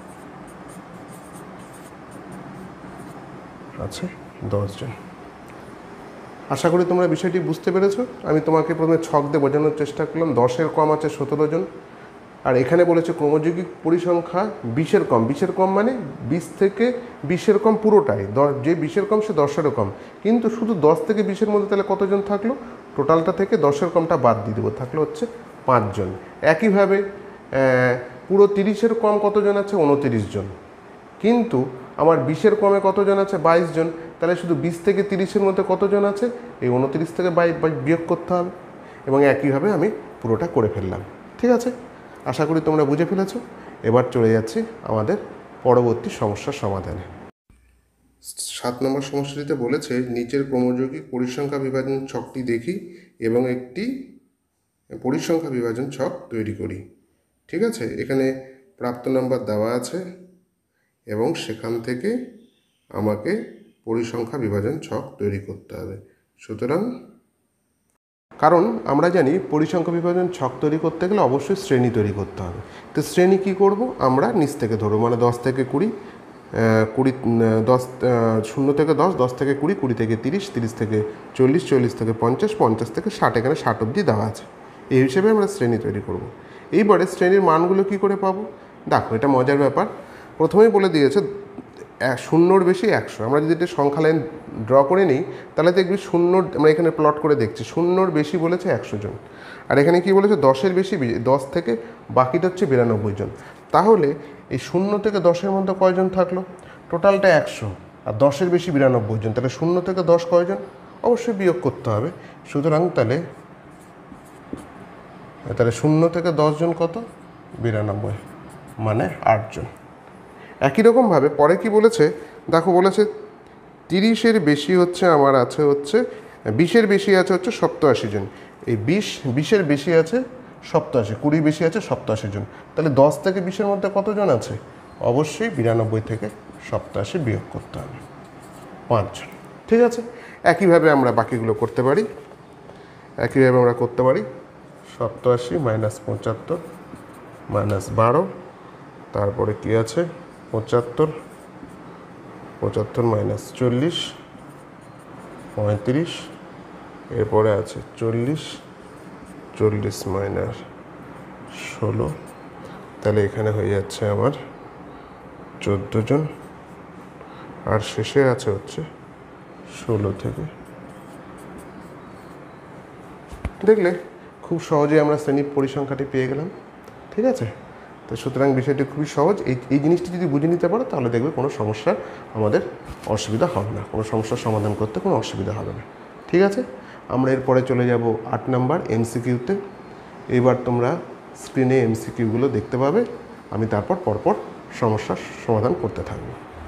আছে দশ জন। আশা করি তোমরা বিষয়টি বুঝতে পেরেছো। আমি তোমাকে প্রথমে ছক দিয়ে বোঝানোর চেষ্টা করলাম। দশের কম আছে সতেরো জন। আর এখানে বলেছে ক্রমযৌগিক পরিসংখ্যা বিশের কম। বিশের কম মানে বিশ থেকে বিশের কম পুরোটাই, যে বিশের কম সে দশেরও কম। কিন্তু শুধু দশ থেকে বিশের মধ্যে তাহলে কতজন থাকলো? টোটালটা থেকে দশের কমটা বাদ দিয়ে দেবো, থাকলো হচ্ছে পাঁচজন। একইভাবে পুরো তিরিশের কম কতজন আছে? উনতিরিশ জন। কিন্তু আমার বিশের কমে কতজন আছে? বাইশ জন। তাহলে শুধু বিশ থেকে তিরিশের মধ্যে কতজন আছে? এই উনতিরিশ থেকে বাইশ বিয়োগ করতে হবে। এবং একইভাবে আমি পুরোটা করে ফেললাম। ঠিক আছে, আশা করি তোমরা বুঝে ফেলেছ। এবার চলে যাচ্ছি আমাদের পরবর্তী সমস্যার সমাধানে। সাত নম্বর সমস্যাটিতে বলেছে নিচের ক্রমযৌগিক পরিসংখ্যা বিভাজন ছকটি দেখি এবং একটি পরিসংখ্যা বিভাজন ছক তৈরি করি। ঠিক আছে, এখানে প্রাপ্ত নাম্বার দেওয়া আছে এবং সেখান থেকে আমাকে পরিসংখ্যা বিভাজন ছক তৈরি করতে হবে। সুতরাং কারণ আমরা জানি পরিসংখ্যা বিভাজন ছক তৈরি করতে গেলে অবশ্যই শ্রেণী তৈরি করতে হবে। তো শ্রেণী কি করব? আমরা নিচ থেকে ধরবো, মানে দশ থেকে কুড়ি, কুড়ি দশ শূন্য থেকে দশ, দশ থেকে কুড়ি, কুড়ি থেকে তিরিশ, তিরিশ থেকে চল্লিশ, চল্লিশ থেকে পঞ্চাশ, পঞ্চাশ থেকে ষাট। এখানে ষাট অবধি দেওয়া আছে। এই হিসেবে আমরা শ্রেণী তৈরি করব। এইবারে শ্রেণীর মানগুলো কি করে পাবো? দেখো, এটা মজার ব্যাপার। প্রথমেই বলে দিয়েছে শূন্যর বেশি একশো। আমরা যদি এটা সংখ্যা লাইন ড্র করে নিই তাহলে দেখবি শূন্য, আমরা এখানে প্লট করে দেখছি, শূন্যর বেশি বলেছে একশো জন। আর এখানে কি বলেছে? দশের বেশি, দশ থেকে বাকিটা হচ্ছে বিরানব্বই জন। তাহলে এই শূন্য থেকে দশের মধ্যে কয়জন থাকলো? টোটালটা একশো, আর দশের বেশি বিরানব্বই জন। তাহলে শূন্য থেকে দশ কয়জন? অবশ্যই বিয়োগ করতে হবে। সুতরাং তাহলে তাহলে শূন্য থেকে দশজন কত? বিরানব্বই, মানে আটজন। একই রকমভাবে পরে কি বলেছে দেখো, বলেছে তিরিশের বেশি হচ্ছে আমার আছে হচ্ছে বিশের বেশি আছে হচ্ছে সপ্তাশি জন। এই বিশ বিশের বেশি আছে সপ্তাশি, কুড়ি বেশি আছে সপ্তাশি জন। তাহলে দশ থেকে বিশের মধ্যে কতজন আছে? অবশ্যই বিরানব্বই থেকে সপ্তাশি বিয়োগ করতে হবে, পাঁচজন। ঠিক আছে, একইভাবে আমরা বাকিগুলো করতে পারি। একইভাবে আমরা করতে পারি সপ্তাশি মাইনাস পঁচাত্তর মাইনাস বারো, তারপরে কি আছে পঁচাত্তর, পঁচাত্তর মাইনাস চল্লিশ, পঁয়ত্রিশ, এরপরে আছে চল্লিশ, চল্লিশ মাইনাস ষোলো, তাহলে এখানে হয়ে যাচ্ছে আমার চোদ্দো জন। আর শেষে আছে হচ্ছে ষোলো থেকে। দেখলে খুব সহজেই আমরা শ্রেণী পরিসংখ্যাটি পেয়ে গেলাম। ঠিক আছে, তো সুতরাং বিষয়টি খুবই সহজ। এই এই জিনিসটি যদি বুঝে নিতে পারো তাহলে দেখবে কোনো সমস্যার আমাদের অসুবিধা হবে না, কোনো সমস্যার সমাধান করতে কোনো অসুবিধা হবে না। ঠিক আছে, আমরা এরপরে চলে যাব আট নাম্বার এমসিকিউতে। এইবার তোমরা স্ক্রিনে এমসিকিউগুলো দেখতে পাবে, আমি তারপর পরপর সমস্যার সমাধান করতে থাকব।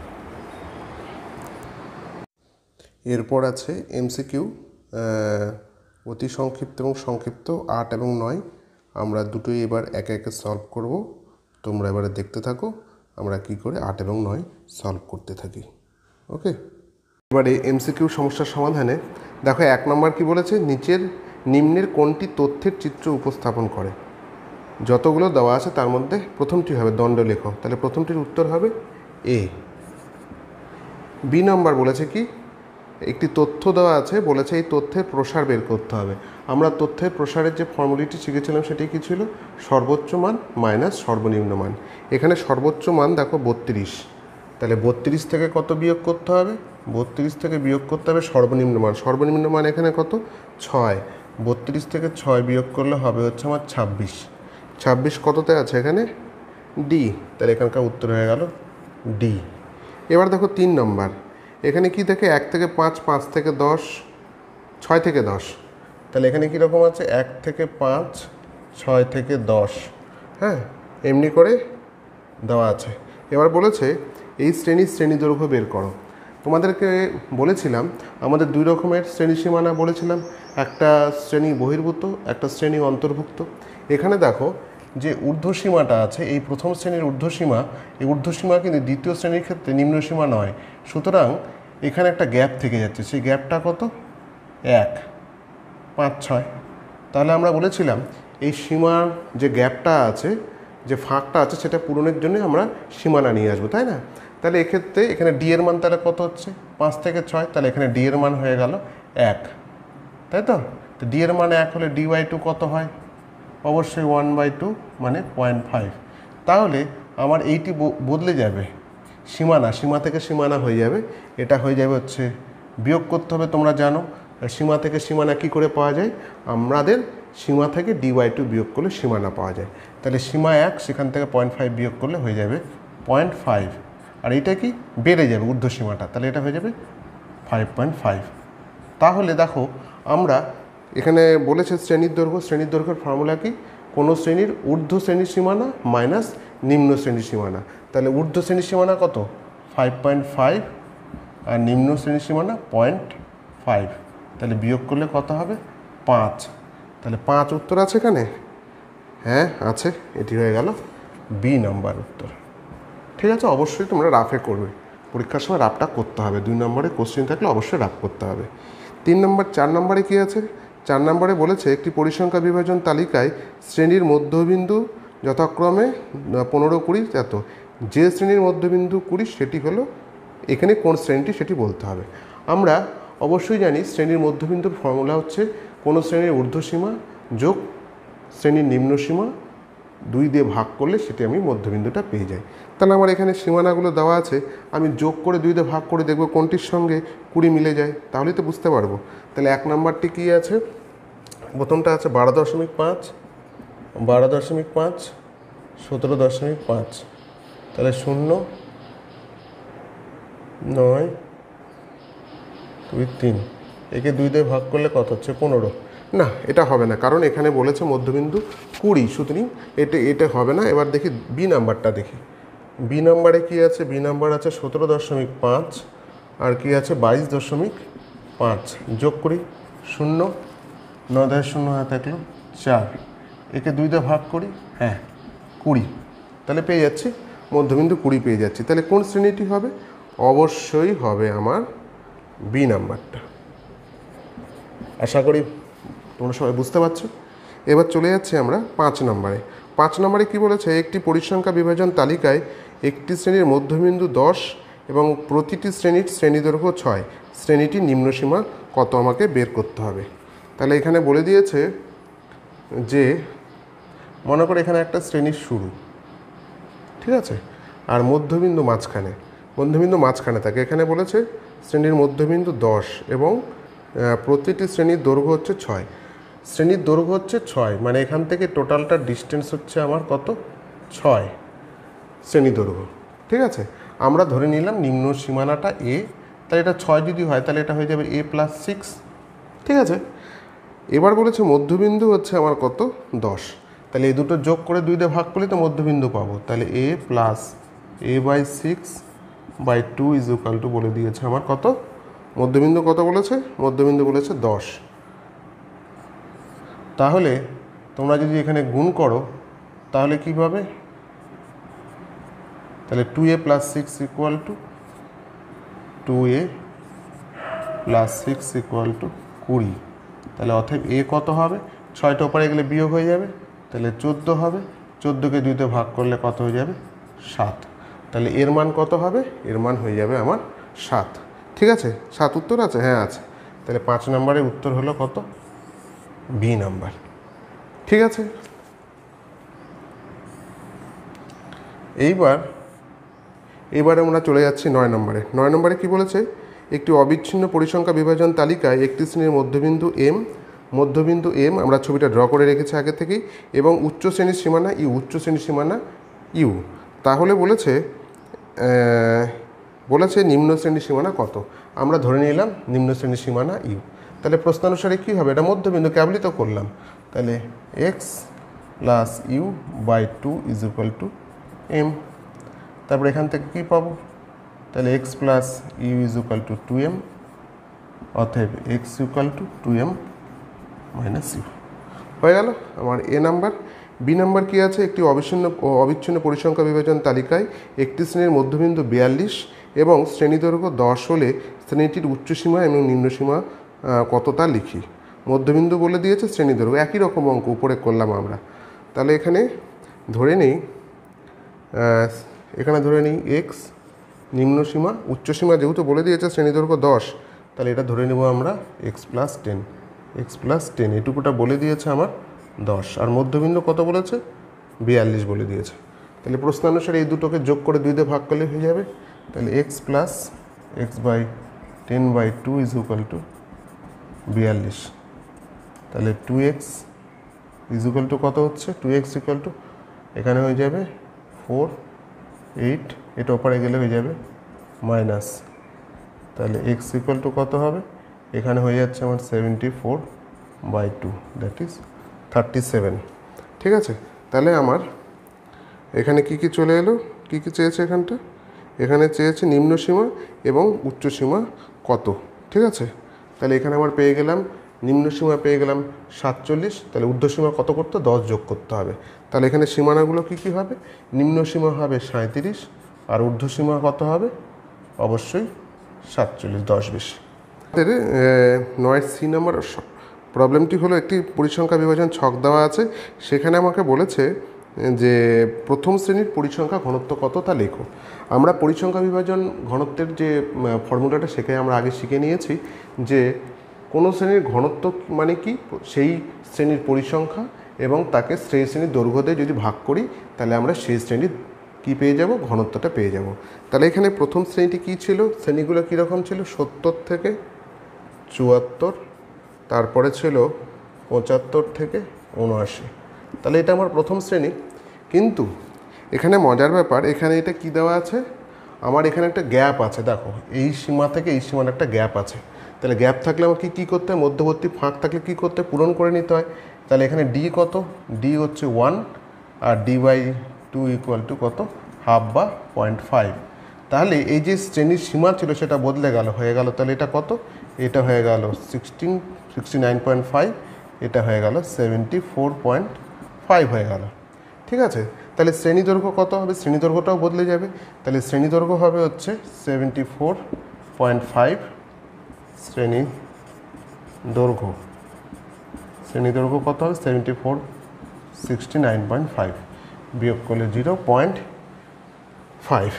এরপর আছে এমসিকিউ অতি সংক্ষিপ্ত এবং সংক্ষিপ্ত আট এবং নয়। আমরা দুটোই এবার একে একে সলভ করব। তোমরা এবারে দেখতে থাকো আমরা কি করে আট এবং নয় সলভ করতে থাকি। ওকে, এবারে এমসিকিউ সমস্যার সমাধানে দেখো এক নম্বর কি বলেছে, নিচের নিম্নের কোনটি তথ্যের চিত্র উপস্থাপন করে? যতগুলো দেওয়া আছে তার মধ্যে প্রথমটি হবে দণ্ডলেখ, তাহলে প্রথমটির উত্তর হবে এ। বি নম্বর বলেছে কি, একটি তথ্য দেওয়া আছে, বলেছে এই তথ্যের প্রসার বের করতে হবে। আমরা তথ্যের প্রসারের যে ফর্মুলাটি শিখেছিলাম সেটি কি ছিল? সর্বোচ্চ মান মাইনাস সর্বনিম্ন মান। এখানে সর্বোচ্চ মান দেখো বত্রিশ, তাহলে বত্রিশ থেকে কত বিয়োগ করতে হবে? বত্রিশ থেকে বিয়োগ করতে হবে সর্বনিম্ন মান। সর্বনিম্ন মান এখানে কত? ছয়। বত্রিশ থেকে ছয় বিয়োগ করলে হবে হচ্ছে আমার ছাব্বিশ। ছাব্বিশ কততে আছে এখানে? ডি, তাহলে এখানকার উত্তর হয়ে গেল ডি। এবার দেখো তিন নম্বর, এখানে কি থেকে এক থেকে পাঁচ, পাঁচ থেকে দশ, ছয় থেকে দশ, তাহলে এখানে কীরকম আছে? এক থেকে পাঁচ, ছয় থেকে দশ, হ্যাঁ এমনি করে দেওয়া আছে। এবার বলেছে এই শ্রেণীর শ্রেণী দৈর্ঘ্য বের করো। তোমাদেরকে বলেছিলাম আমাদের দুই রকমের শ্রেণী সীমানা বলেছিলাম, একটা শ্রেণী বহির্ভূত, একটা শ্রেণী অন্তর্ভুক্ত। এখানে দেখো যে ঊর্ধ্বসীমাটা আছে, এই প্রথম শ্রেণীর ঊর্ধ্বসীমা, এই ঊর্ধ্বসীমা কিন্তু দ্বিতীয় শ্রেণীর ক্ষেত্রে নিম্নসীমা নয়। সুতরাং এখানে একটা গ্যাপ থেকে যাচ্ছে, সেই গ্যাপটা কত? এক, পাঁচ, ছয়। তাহলে আমরা বলেছিলাম এই সীমার যে গ্যাপটা আছে, যে ফাঁকটা আছে, সেটা পূরণের জন্য আমরা সীমানা নিয়ে আসবো, তাই না? তাহলে এক্ষেত্রে এখানে ডি এর মান তাহলে কত হচ্ছে? পাঁচ থেকে ছয়, তাহলে এখানে ডি এর মান হয়ে গেল এক, তাই তো? তো ডি এর মান এক হলে ডি বাই টু কত হয়? অবশ্যই ওয়ান বাই টু মানে পয়েন্ট ফাইভ। তাহলে আমার এইটি বদলে যাবে, সীমানা, সীমা থেকে সীমানা হয়ে যাবে, এটা হয়ে যাবে হচ্ছে বিয়োগ করতে হবে। তোমরা জানো সীমা থেকে সীমানা কি করে পাওয়া যায়? আমাদের সীমা থেকে ডি বাই টু বিয়োগ করলে সীমানা পাওয়া যায়। তাহলে সীমা এক, সেখান থেকে পয়েন্ট ফাইভ বিয়োগ করলে হয়ে যাবে পয়েন্ট ফাইভ, আর এটা কি বেড়ে যাবে ঊর্ধ্বসীমাটা, তাহলে এটা হয়ে যাবে ফাইভ পয়েন্ট ফাইভ। তাহলে দেখো আমরা এখানে বলেছে শ্রেণীর দৈর্ঘ্য, শ্রেণীর দৈর্ঘ্যের ফর্মুলা কি? কোনো শ্রেণীর ঊর্ধ্ব শ্রেণীর সীমানা মাইনাস নিম্ন শ্রেণীর সীমানা। তাহলে ঊর্ধ্ব শ্রেণীর সীমানা কত? ফাইভ পয়েন্ট ফাইভ, আর নিম্ন শ্রেণীর সীমানা পয়েন্ট ফাইভ। তাহলে বিয়োগ করলে কত হবে? পাঁচ। তাহলে পাঁচ উত্তর আছে এখানে? হ্যাঁ আছে, এটি হয়ে গেল বি নাম্বার উত্তর। ঠিক আছে, অবশ্যই তোমরা রাফে করবে, পরীক্ষার সময় রাফটা করতে হবে। দুই নম্বরে কোশ্চেন থাকলে অবশ্যই রাফ করতে হবে। তিন নম্বর, চার নম্বরে কী আছে? চার নম্বরে বলেছে একটি পরিসংখ্যা বিভাজন তালিকায় শ্রেণীর মধ্যবিন্দু যথাক্রমে পনেরো, কুড়ি, এত। যে শ্রেণীর মধ্যবিন্দু কুড়ি সেটি হলো এখানে কোন শ্রেণীটি সেটি বলতে হবে। আমরা অবশ্যই জানি শ্রেণীর মধ্যবিন্দুর ফর্মুলা হচ্ছে কোনো শ্রেণীর ঊর্ধ্বসীমা যোগ শ্রেণীর নিম্নসীমা দুই দিয়ে ভাগ করলে সেটি আমি মধ্যবিন্দুটা পেয়ে যাই। তাহলে আমার এখানে সীমানাগুলো দেওয়া আছে, আমি যোগ করে দুই দিয়ে ভাগ করে দেখব কোনটির সঙ্গে কুড়ি মিলে যায়, তাহলেই তো বুঝতে পারবো। তাহলে এক নম্বরটি কী আছে? প্রথমটা আছে বারো দশমিক পাঁচ, বারো দশমিক পাঁচ, সতেরো দশমিক পাঁচ। তাহলে শূন্য, নয়, দুই, তিন, একে দুই দিয়ে ভাগ করলে কত হচ্ছে? পনেরো। না, এটা হবে না, কারণ এখানে বলেছে মধ্যবিন্দু কুড়ি, সুতরাং এটা এটা হবে না। এবার দেখি বি নাম্বারটা, দেখি বি নাম্বারে কী আছে? বি নাম্বার আছে সতেরো দশমিক পাঁচ, আর কি আছে? বাইশ দশমিক পাঁচ। যোগ করি, শূন্য, নয় দশ শূন্য হয়ে থাকলো চার, একে দুই দিয়ে ভাগ করি, হ্যাঁ কুড়ি। তাহলে পেয়ে যাচ্ছি মধ্যবিন্দু কুড়ি পেয়ে যাচ্ছি। তাহলে কোন শ্রেণীটি হবে? অবশ্যই হবে আমার বি নাম্বারটা। আশা করি তোমরা সবাই বুঝতে পারছো। এবার চলে যাচ্ছি আমরা পাঁচ নম্বরে। পাঁচ নম্বরে কি বলেছে? একটি পরিসংখ্যা বিভাজন তালিকায় একটি শ্রেণীর মধ্যবিন্দু দশ এবং প্রতিটি শ্রেণীর শ্রেণীদৈর্ঘ্য ছয়, শ্রেণীটির নিম্নসীমা কত আমাকে বের করতে হবে। তাহলে এখানে বলে দিয়েছে যে মনে করে এখানে একটা শ্রেণীর শুরু, ঠিক আছে, আর মধ্যবিন্দু মাঝখানে, মধ্যবিন্দু মাঝখানে থাকে। এখানে বলেছে শ্রেণীর মধ্যবিন্দু দশ এবং প্রতিটি শ্রেণীর দৈর্ঘ্য হচ্ছে ছয়। শ্রেণীর দৈর্ঘ্য হচ্ছে ছয়, মানে এখান থেকে টোটালটা ডিস্টেন্স হচ্ছে আমার কত? ছয় শ্রেণী দৈর্ঘ্য, ঠিক আছে। আমরা ধরে নিলাম নিম্ন সীমানাটা এ, তাহলে এটা ছয় যদি হয় তাহলে এটা হয়ে যাবে এ প্লাস সিক্স, ঠিক আছে। এবার বলেছে মধ্যবিন্দু হচ্ছে আমার কত? দশ। তাহলে এই দুটো যোগ করে দুই দিয়ে ভাগ করলে তো মধ্যবিন্দু পাবো। তাহলে A plus A by six by two is equal to বলে দিয়েছে আমার কত? মধ্যবিন্দু কত বলেছে? মধ্যবিন্দু বলেছে দশ। তাহলে তোমরা যদি এখানে গুণ করো তাহলে কী পাবে? তাহলে two A plus six equal to two A plus six equal to কুড়ি। তাহলে অতএব এ কত হবে? ছয়টা ওপরে গেলে বিয়োগ হয়ে যাবে, তাহলে চোদ্দো হবে। চোদ্দোকে দুইতে ভাগ করলে কত হয়ে যাবে? সাত। তাহলে এর মান কত হবে? এর মান হয়ে যাবে আমার সাত, ঠিক আছে। সাত উত্তর আছে? হ্যাঁ আছে। তাহলে পাঁচ নম্বরের উত্তর হলো কত? বি নাম্বার, ঠিক আছে। এইবার এইবারে আমরা চলে যাচ্ছি নয় নম্বরে। নয় নম্বরে কি বলেছে? একটি অবিচ্ছিন্ন পরিসংখ্যা বিভাজন তালিকায় একটি শ্রেণীর মধ্যবিন্দু এম, মধ্যবিন্দু এম আমরা ছবিটা ড্র করে রেখেছি আগে থেকেই, এবং উচ্চ শ্রেণীর সীমানা ইউ, উচ্চ শ্রেণীর সীমানা ইউ। তাহলে বলেছে বলেছে নিম্ন শ্রেণীর সীমানা কত? আমরা ধরে নিলাম নিম্ন শ্রেণীর সীমানা ইউ। তাহলে প্রশ্নানুসারে কী হবে? এটা মধ্যবিন্দু, কেবলই তো করলাম। তাহলে X plus U by two is equal to M. তারপর এখান থেকে কী পাবো? তাহলে X plus U is equal to two M, অতএব X equal to two M minus U হয়ে গেল আমার এ নাম্বার। বি নাম্বার কী আছে, একটি অবিচ্ছিন্ন অবিচ্ছিন্ন পরিসংখ্যা বিভাজন তালিকায় একটি শ্রেণীর মধ্যবিন্দু বিয়াল্লিশ এবং শ্রেণীদৈর্ঘ্য দশ হলে শ্রেণীটির উচ্চসীমা এবং নিম্নসীমা কত তা লিখি। মধ্যবিন্দু বলে দিয়েছে, শ্রেণীদৈর্ঘ্য একই রকম অঙ্ক উপরে করলাম আমরা। তাহলে এখানে ধরে নিই, এখানে ধরে নিই এক্স, নিম্নসীমা উচ্চসীমা যেহেতু বলে দিয়েছে শ্রেণীদৈর্ঘ্য দশ, তাহলে এটা ধরে নেব আমরা X plus ten, X plus ten এটুকুটা বলে দিয়েছে আমার দশ, আর মধ্যবিন্দু কত বলেছে, বিয়াল্লিশ বলে দিয়েছে। তাহলে প্রশ্নানুসারে এই দুটোকে যোগ করে দুই দিয়ে ভাগ করলে হয়ে যাবে। তাহলে X plus X by ten by two is equal to বিয়াল্লিশ। তাহলে two X is equal to কত হচ্ছে, টু এক্স ইকুয়াল টু এখানে হয়ে যাবে ফোর এইট, এটা ওপারে গেলে হয়ে যাবে মাইনাস, তাহলে এক্স ইকুয়াল টু কত হবে, এখানে হয়ে যাচ্ছে আমার seventy four by two, that is thirty seven. ঠিক আছে, তাহলে আমার এখানে কি কি চলে এলো, কি কি চেয়েছে এখানটা, এখানে চেয়েছে নিম্নসীমা এবং উচ্চসীমা কত। ঠিক আছে, তাহলে এখানে আমার পেয়ে গেলাম নিম্নসীমা পেয়ে গেলাম সাতচল্লিশ, তাহলে ঊর্ধ্বসীমা কত করতে, দশ যোগ করতে হবে। তাহলে এখানে সীমানাগুলো কী কী হবে, নিম্নসীমা হবে সাঁত্রিশ আর ঊর্ধ্বসীমা কত হবে, অবশ্যই সাতচল্লিশ, দশ বেশি। নয় সি নাম্বার প্রবলেমটি হলো, একটি পরিসংখ্যা বিভাজন ছক দেওয়া আছে, সেখানে আমাকে বলেছে যে প্রথম শ্রেণীর পরিসংখ্যা ঘনত্ব কত তা লেখো। আমরা পরিসংখ্যা বিভাজন ঘনত্বের যে ফর্মুলাটা সেখানে আমরা আগে শিখে নিয়েছি যে কোনো শ্রেণীর ঘনত্ব মানে কি, সেই শ্রেণীর পরিসংখ্যা এবং তাকে সেই শ্রেণীর দৈর্ঘ্য দিয়ে যদি ভাগ করি তাহলে আমরা সেই শ্রেণীর কী পেয়ে যাব, ঘনত্বটা পেয়ে যাব। তাহলে এখানে প্রথম শ্রেণীটি কী ছিল, শ্রেণীগুলো কীরকম ছিল, সত্তর থেকে চুয়াত্তর, তারপরে ছিল পঁচাত্তর থেকে উনআশি। তাহলে এটা আমার প্রথম শ্রেণী। কিন্তু এখানে মজার ব্যাপার, এখানে এটা কি দেওয়া আছে, আমার এখানে একটা গ্যাপ আছে, দেখো এই সীমা থেকে এই সীমার একটা গ্যাপ আছে। তাহলে গ্যাপ থাকলে আমাকে কী করতে হয়, মধ্যবর্তী ফাঁক থাকলে কী করতে হয়, পূরণ করে নিতে হয়। তাহলে এখানে ডি কত, ডি হচ্ছে ওয়ান আর D by two equal to কত, হাফ বা পয়েন্ট ফাইভ। তাহলে এই যে শ্রেণীর সীমা ছিল সেটা বদলে গেল, হয়ে গেল তাহলে এটা কত, এটা হয়ে গেল sixteen sixty nine point five, এটা হয়ে গেল সেভেন্টি ফোর পয়েন্ট ফাইভ হয়ে গেল। ঠিক আছে, তাহলে শ্রেণী দৈর্ঘ্য কত হবে, শ্রেণী দৈর্ঘ্যটাও বদলে যাবে। তাহলে শ্রেণী দৈর্ঘ্য হবে হচ্ছে সেভেন্টি ফোর পয়েন্ট ফাইভ, শ্রেণী দৈর্ঘ্য, শ্রেণী দৈর্ঘ্য কত হবে, seventy four sixty nine point five, বিয়োগ করলে জিরো পয়েন্ট ফাইভ,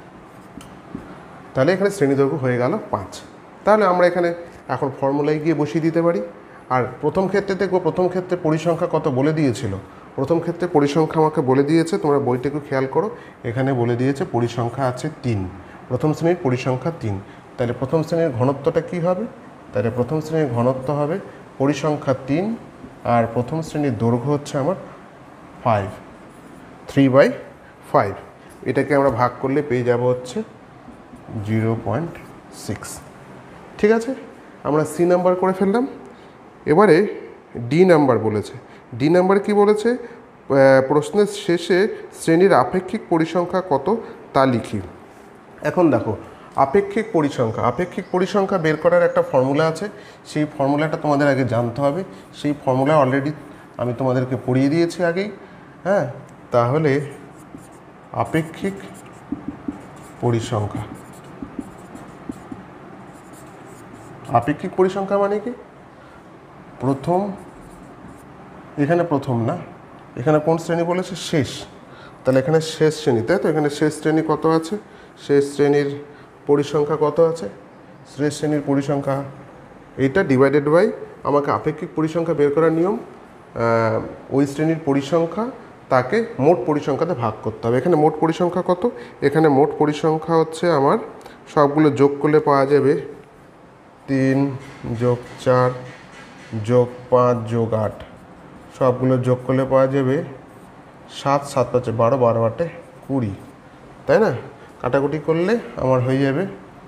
তাহলে এখানে শ্রেণী দৈর্ঘ্য হয়ে গেল পাঁচ। তাহলে আমরা এখানে এখন ফর্মুলায় গিয়ে বসিয়ে দিতে পারি। আর প্রথম ক্ষেত্রে দেখবো, প্রথম ক্ষেত্রে পরিসংখ্যা কত বলে দিয়েছিল, প্রথম ক্ষেত্রে পরিসংখ্যা আমাকে বলে দিয়েছে, তোমরা বইটাকে খেয়াল করো, এখানে বলে দিয়েছে পরিসংখ্যা আছে তিন, প্রথম শ্রেণীর পরিসংখ্যা তিন। তাহলে প্রথম শ্রেণীর ঘনত্বটা কি হবে, তাহলে প্রথম শ্রেণীর ঘনত্ব হবে পরিসংখ্যা তিন আর প্রথম শ্রেণীর দৈর্ঘ্য হচ্ছে আমার ফাইভ, থ্রি বাই ফাইভ, এটাকে আমরা ভাগ করলে পেয়ে যাব হচ্ছে জিরো পয়েন্ট সিক্স। ঠিক আছে, আমরা সি নাম্বার করে ফেললাম। এবারে ডি নাম্বার বলেছে, ডি নাম্বার কি বলেছে, প্রশ্নের শেষে শ্রেণীর আপেক্ষিক পরিসংখ্যা কত তা লিখি। এখন দেখো আপেক্ষিক পরিসংখ্যা, আপেক্ষিক পরিসংখ্যা বের করার একটা ফর্মুলা আছে, সেই ফর্মুলাটা তোমাদের আগে জানতে হবে। সেই ফর্মুলা অলরেডি আমি তোমাদেরকে পড়িয়ে দিয়েছি আগেই। হ্যাঁ, তাহলে আপেক্ষিক পরিসংখ্যা, আপেক্ষিক পরিসংখ্যা মানে কি, প্রথম, এখানে প্রথম না, এখানে কোন শ্রেণী বলেছে, শেষ, তাহলে এখানে শেষ শ্রেণী, তাই তো, এখানে শেষ শ্রেণী কত আছে, শেষ শ্রেণীর পরিসংখ্যা কত আছে, শেষ শ্রেণীর পরিসংখ্যা এইটা ডিভাইডেড বাই, আমাকে আপেক্ষিক পরিসংখ্যা বের করার নিয়ম, ওই শ্রেণীর পরিসংখ্যা তাকে মোট পরিসংখ্যাতে ভাগ করতে হবে। এখানে মোট পরিসংখ্যা কত, এখানে মোট পরিসংখ্যা হচ্ছে আমার সবগুলো যোগ করলে পাওয়া যাবে তিন যোগ চার যোগ পাঁচ যোগ আট, সবগুলো যোগ করলে পাওয়া যাবে সাত, সাত পাঁচে বারো, বারো আটে কুড়ি, তাই না, কাটাকুটি করলে আমার হয়ে যাবে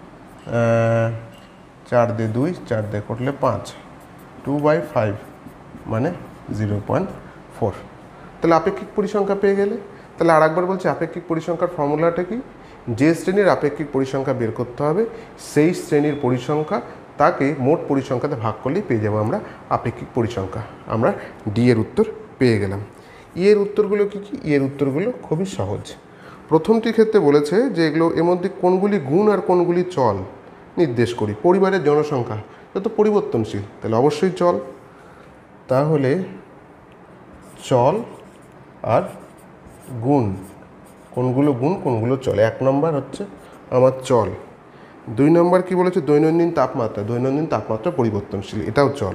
চার দিয়ে দুই, চার দিয়ে করলে পাঁচ, টু বাই ফাইভ মানে জিরো পয়েন্ট ফোর। তাহলে আপেক্ষিক পরিসংখ্যা পেয়ে গেলে। তাহলে আর একবার বলছি, আপেক্ষিক পরিসংখ্যার ফর্মুলাটা কি, যে শ্রেণীর আপেক্ষিক পরিসংখ্যা বের করতে হবে সেই শ্রেণীর পরিসংখ্যা তাকে মোট পরিসংখ্যাতে ভাগ করলেই পেয়ে যাবো আমরা আপেক্ষিক পরিসংখ্যা। আমরা ডি এর উত্তর পেয়ে গেলাম। ইয়ের উত্তরগুলো কী কী? ইয়ের উত্তরগুলো খুবই সহজ। প্রথমটির ক্ষেত্রে বলেছে যে এগুলো এর মধ্যে কোনগুলি গুণ আর কোনগুলি চল নির্দেশ করি। পরিবারের জনসংখ্যা এটা তো পরিবর্তনশীল, তাহলে অবশ্যই চল। তাহলে চল আর গুণ, কোনগুলো গুণ কোনগুলো চল। এক নম্বর হচ্ছে আমার চল। দুই নম্বর কি বলেছে? দৈনন্দিন তাপমাত্রা। দৈনন্দিন তাপমাত্রা পরিবর্তনশীল, এটাও চল।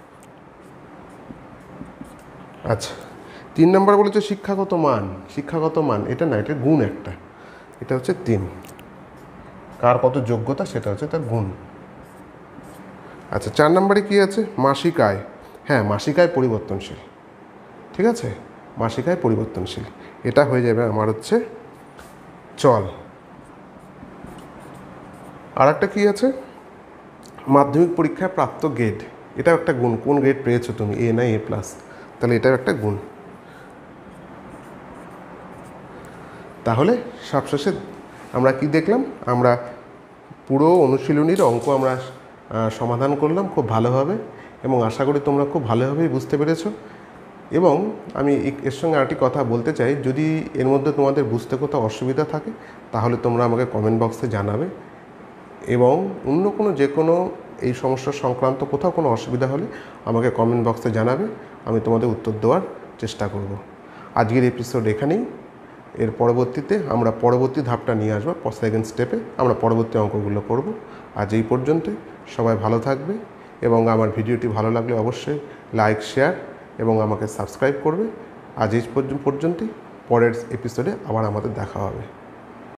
আচ্ছা, তিন নম্বর বলেছে শিক্ষাগত মান। শিক্ষাগত মান এটা না, এটা গুণ একটা, এটা হচ্ছে তিন। কার কত যোগ্যতা সেটা হচ্ছে তার গুণ। আচ্ছা, চার নম্বরে কি আছে? মাসিক আয়। হ্যাঁ, মাসিক আয় পরিবর্তনশীল, ঠিক আছে, মাসিক আয় পরিবর্তনশীল, এটা হয়ে যাবে আমার হচ্ছে চল। আর একটা কী আছে? মাধ্যমিক পরীক্ষায় প্রাপ্ত গ্রেড, এটাও একটা গুণ। কোন গ্রেড পেয়েছো তুমি, এ না এ প্লাস, তাহলে এটাও একটা গুণ। তাহলে সবশেষে আমরা কি দেখলাম? আমরা পুরো অনুশীলনীর অঙ্ক আমরা সমাধান করলাম খুব ভালোভাবে, এবং আশা করি তোমরা খুব ভালোভাবেই বুঝতে পেরেছো। এবং আমি এর সঙ্গে আরেকটি কথা বলতে চাই, যদি এর মধ্যে তোমাদের বুঝতে কোথাও অসুবিধা থাকে তাহলে তোমরা আমাকে কমেন্ট বক্সে জানাবে, এবং অন্য কোনো যে কোনো এই সমস্যা সংক্রান্ত কোথাও কোনো অসুবিধা হলে আমাকে কমেন্ট বক্সে জানাবে, আমি তোমাদের উত্তর দেওয়ার চেষ্টা করব। আজকের এপিসোড এখানেই। এর পরবর্তীতে আমরা পরবর্তী ধাপটা নিয়ে আসবো, সেকেন্ড স্টেপে আমরা পরবর্তী অঙ্কগুলো করব। আজ এই পর্যন্তই, সবাই ভালো থাকবে, এবং আমার ভিডিওটি ভালো লাগলে অবশ্যই লাইক, শেয়ার এবং আমাকে সাবস্ক্রাইব করবে। আজ এই পর্যন্তই, পরের এপিসোডে আবার আমাদের দেখা হবে।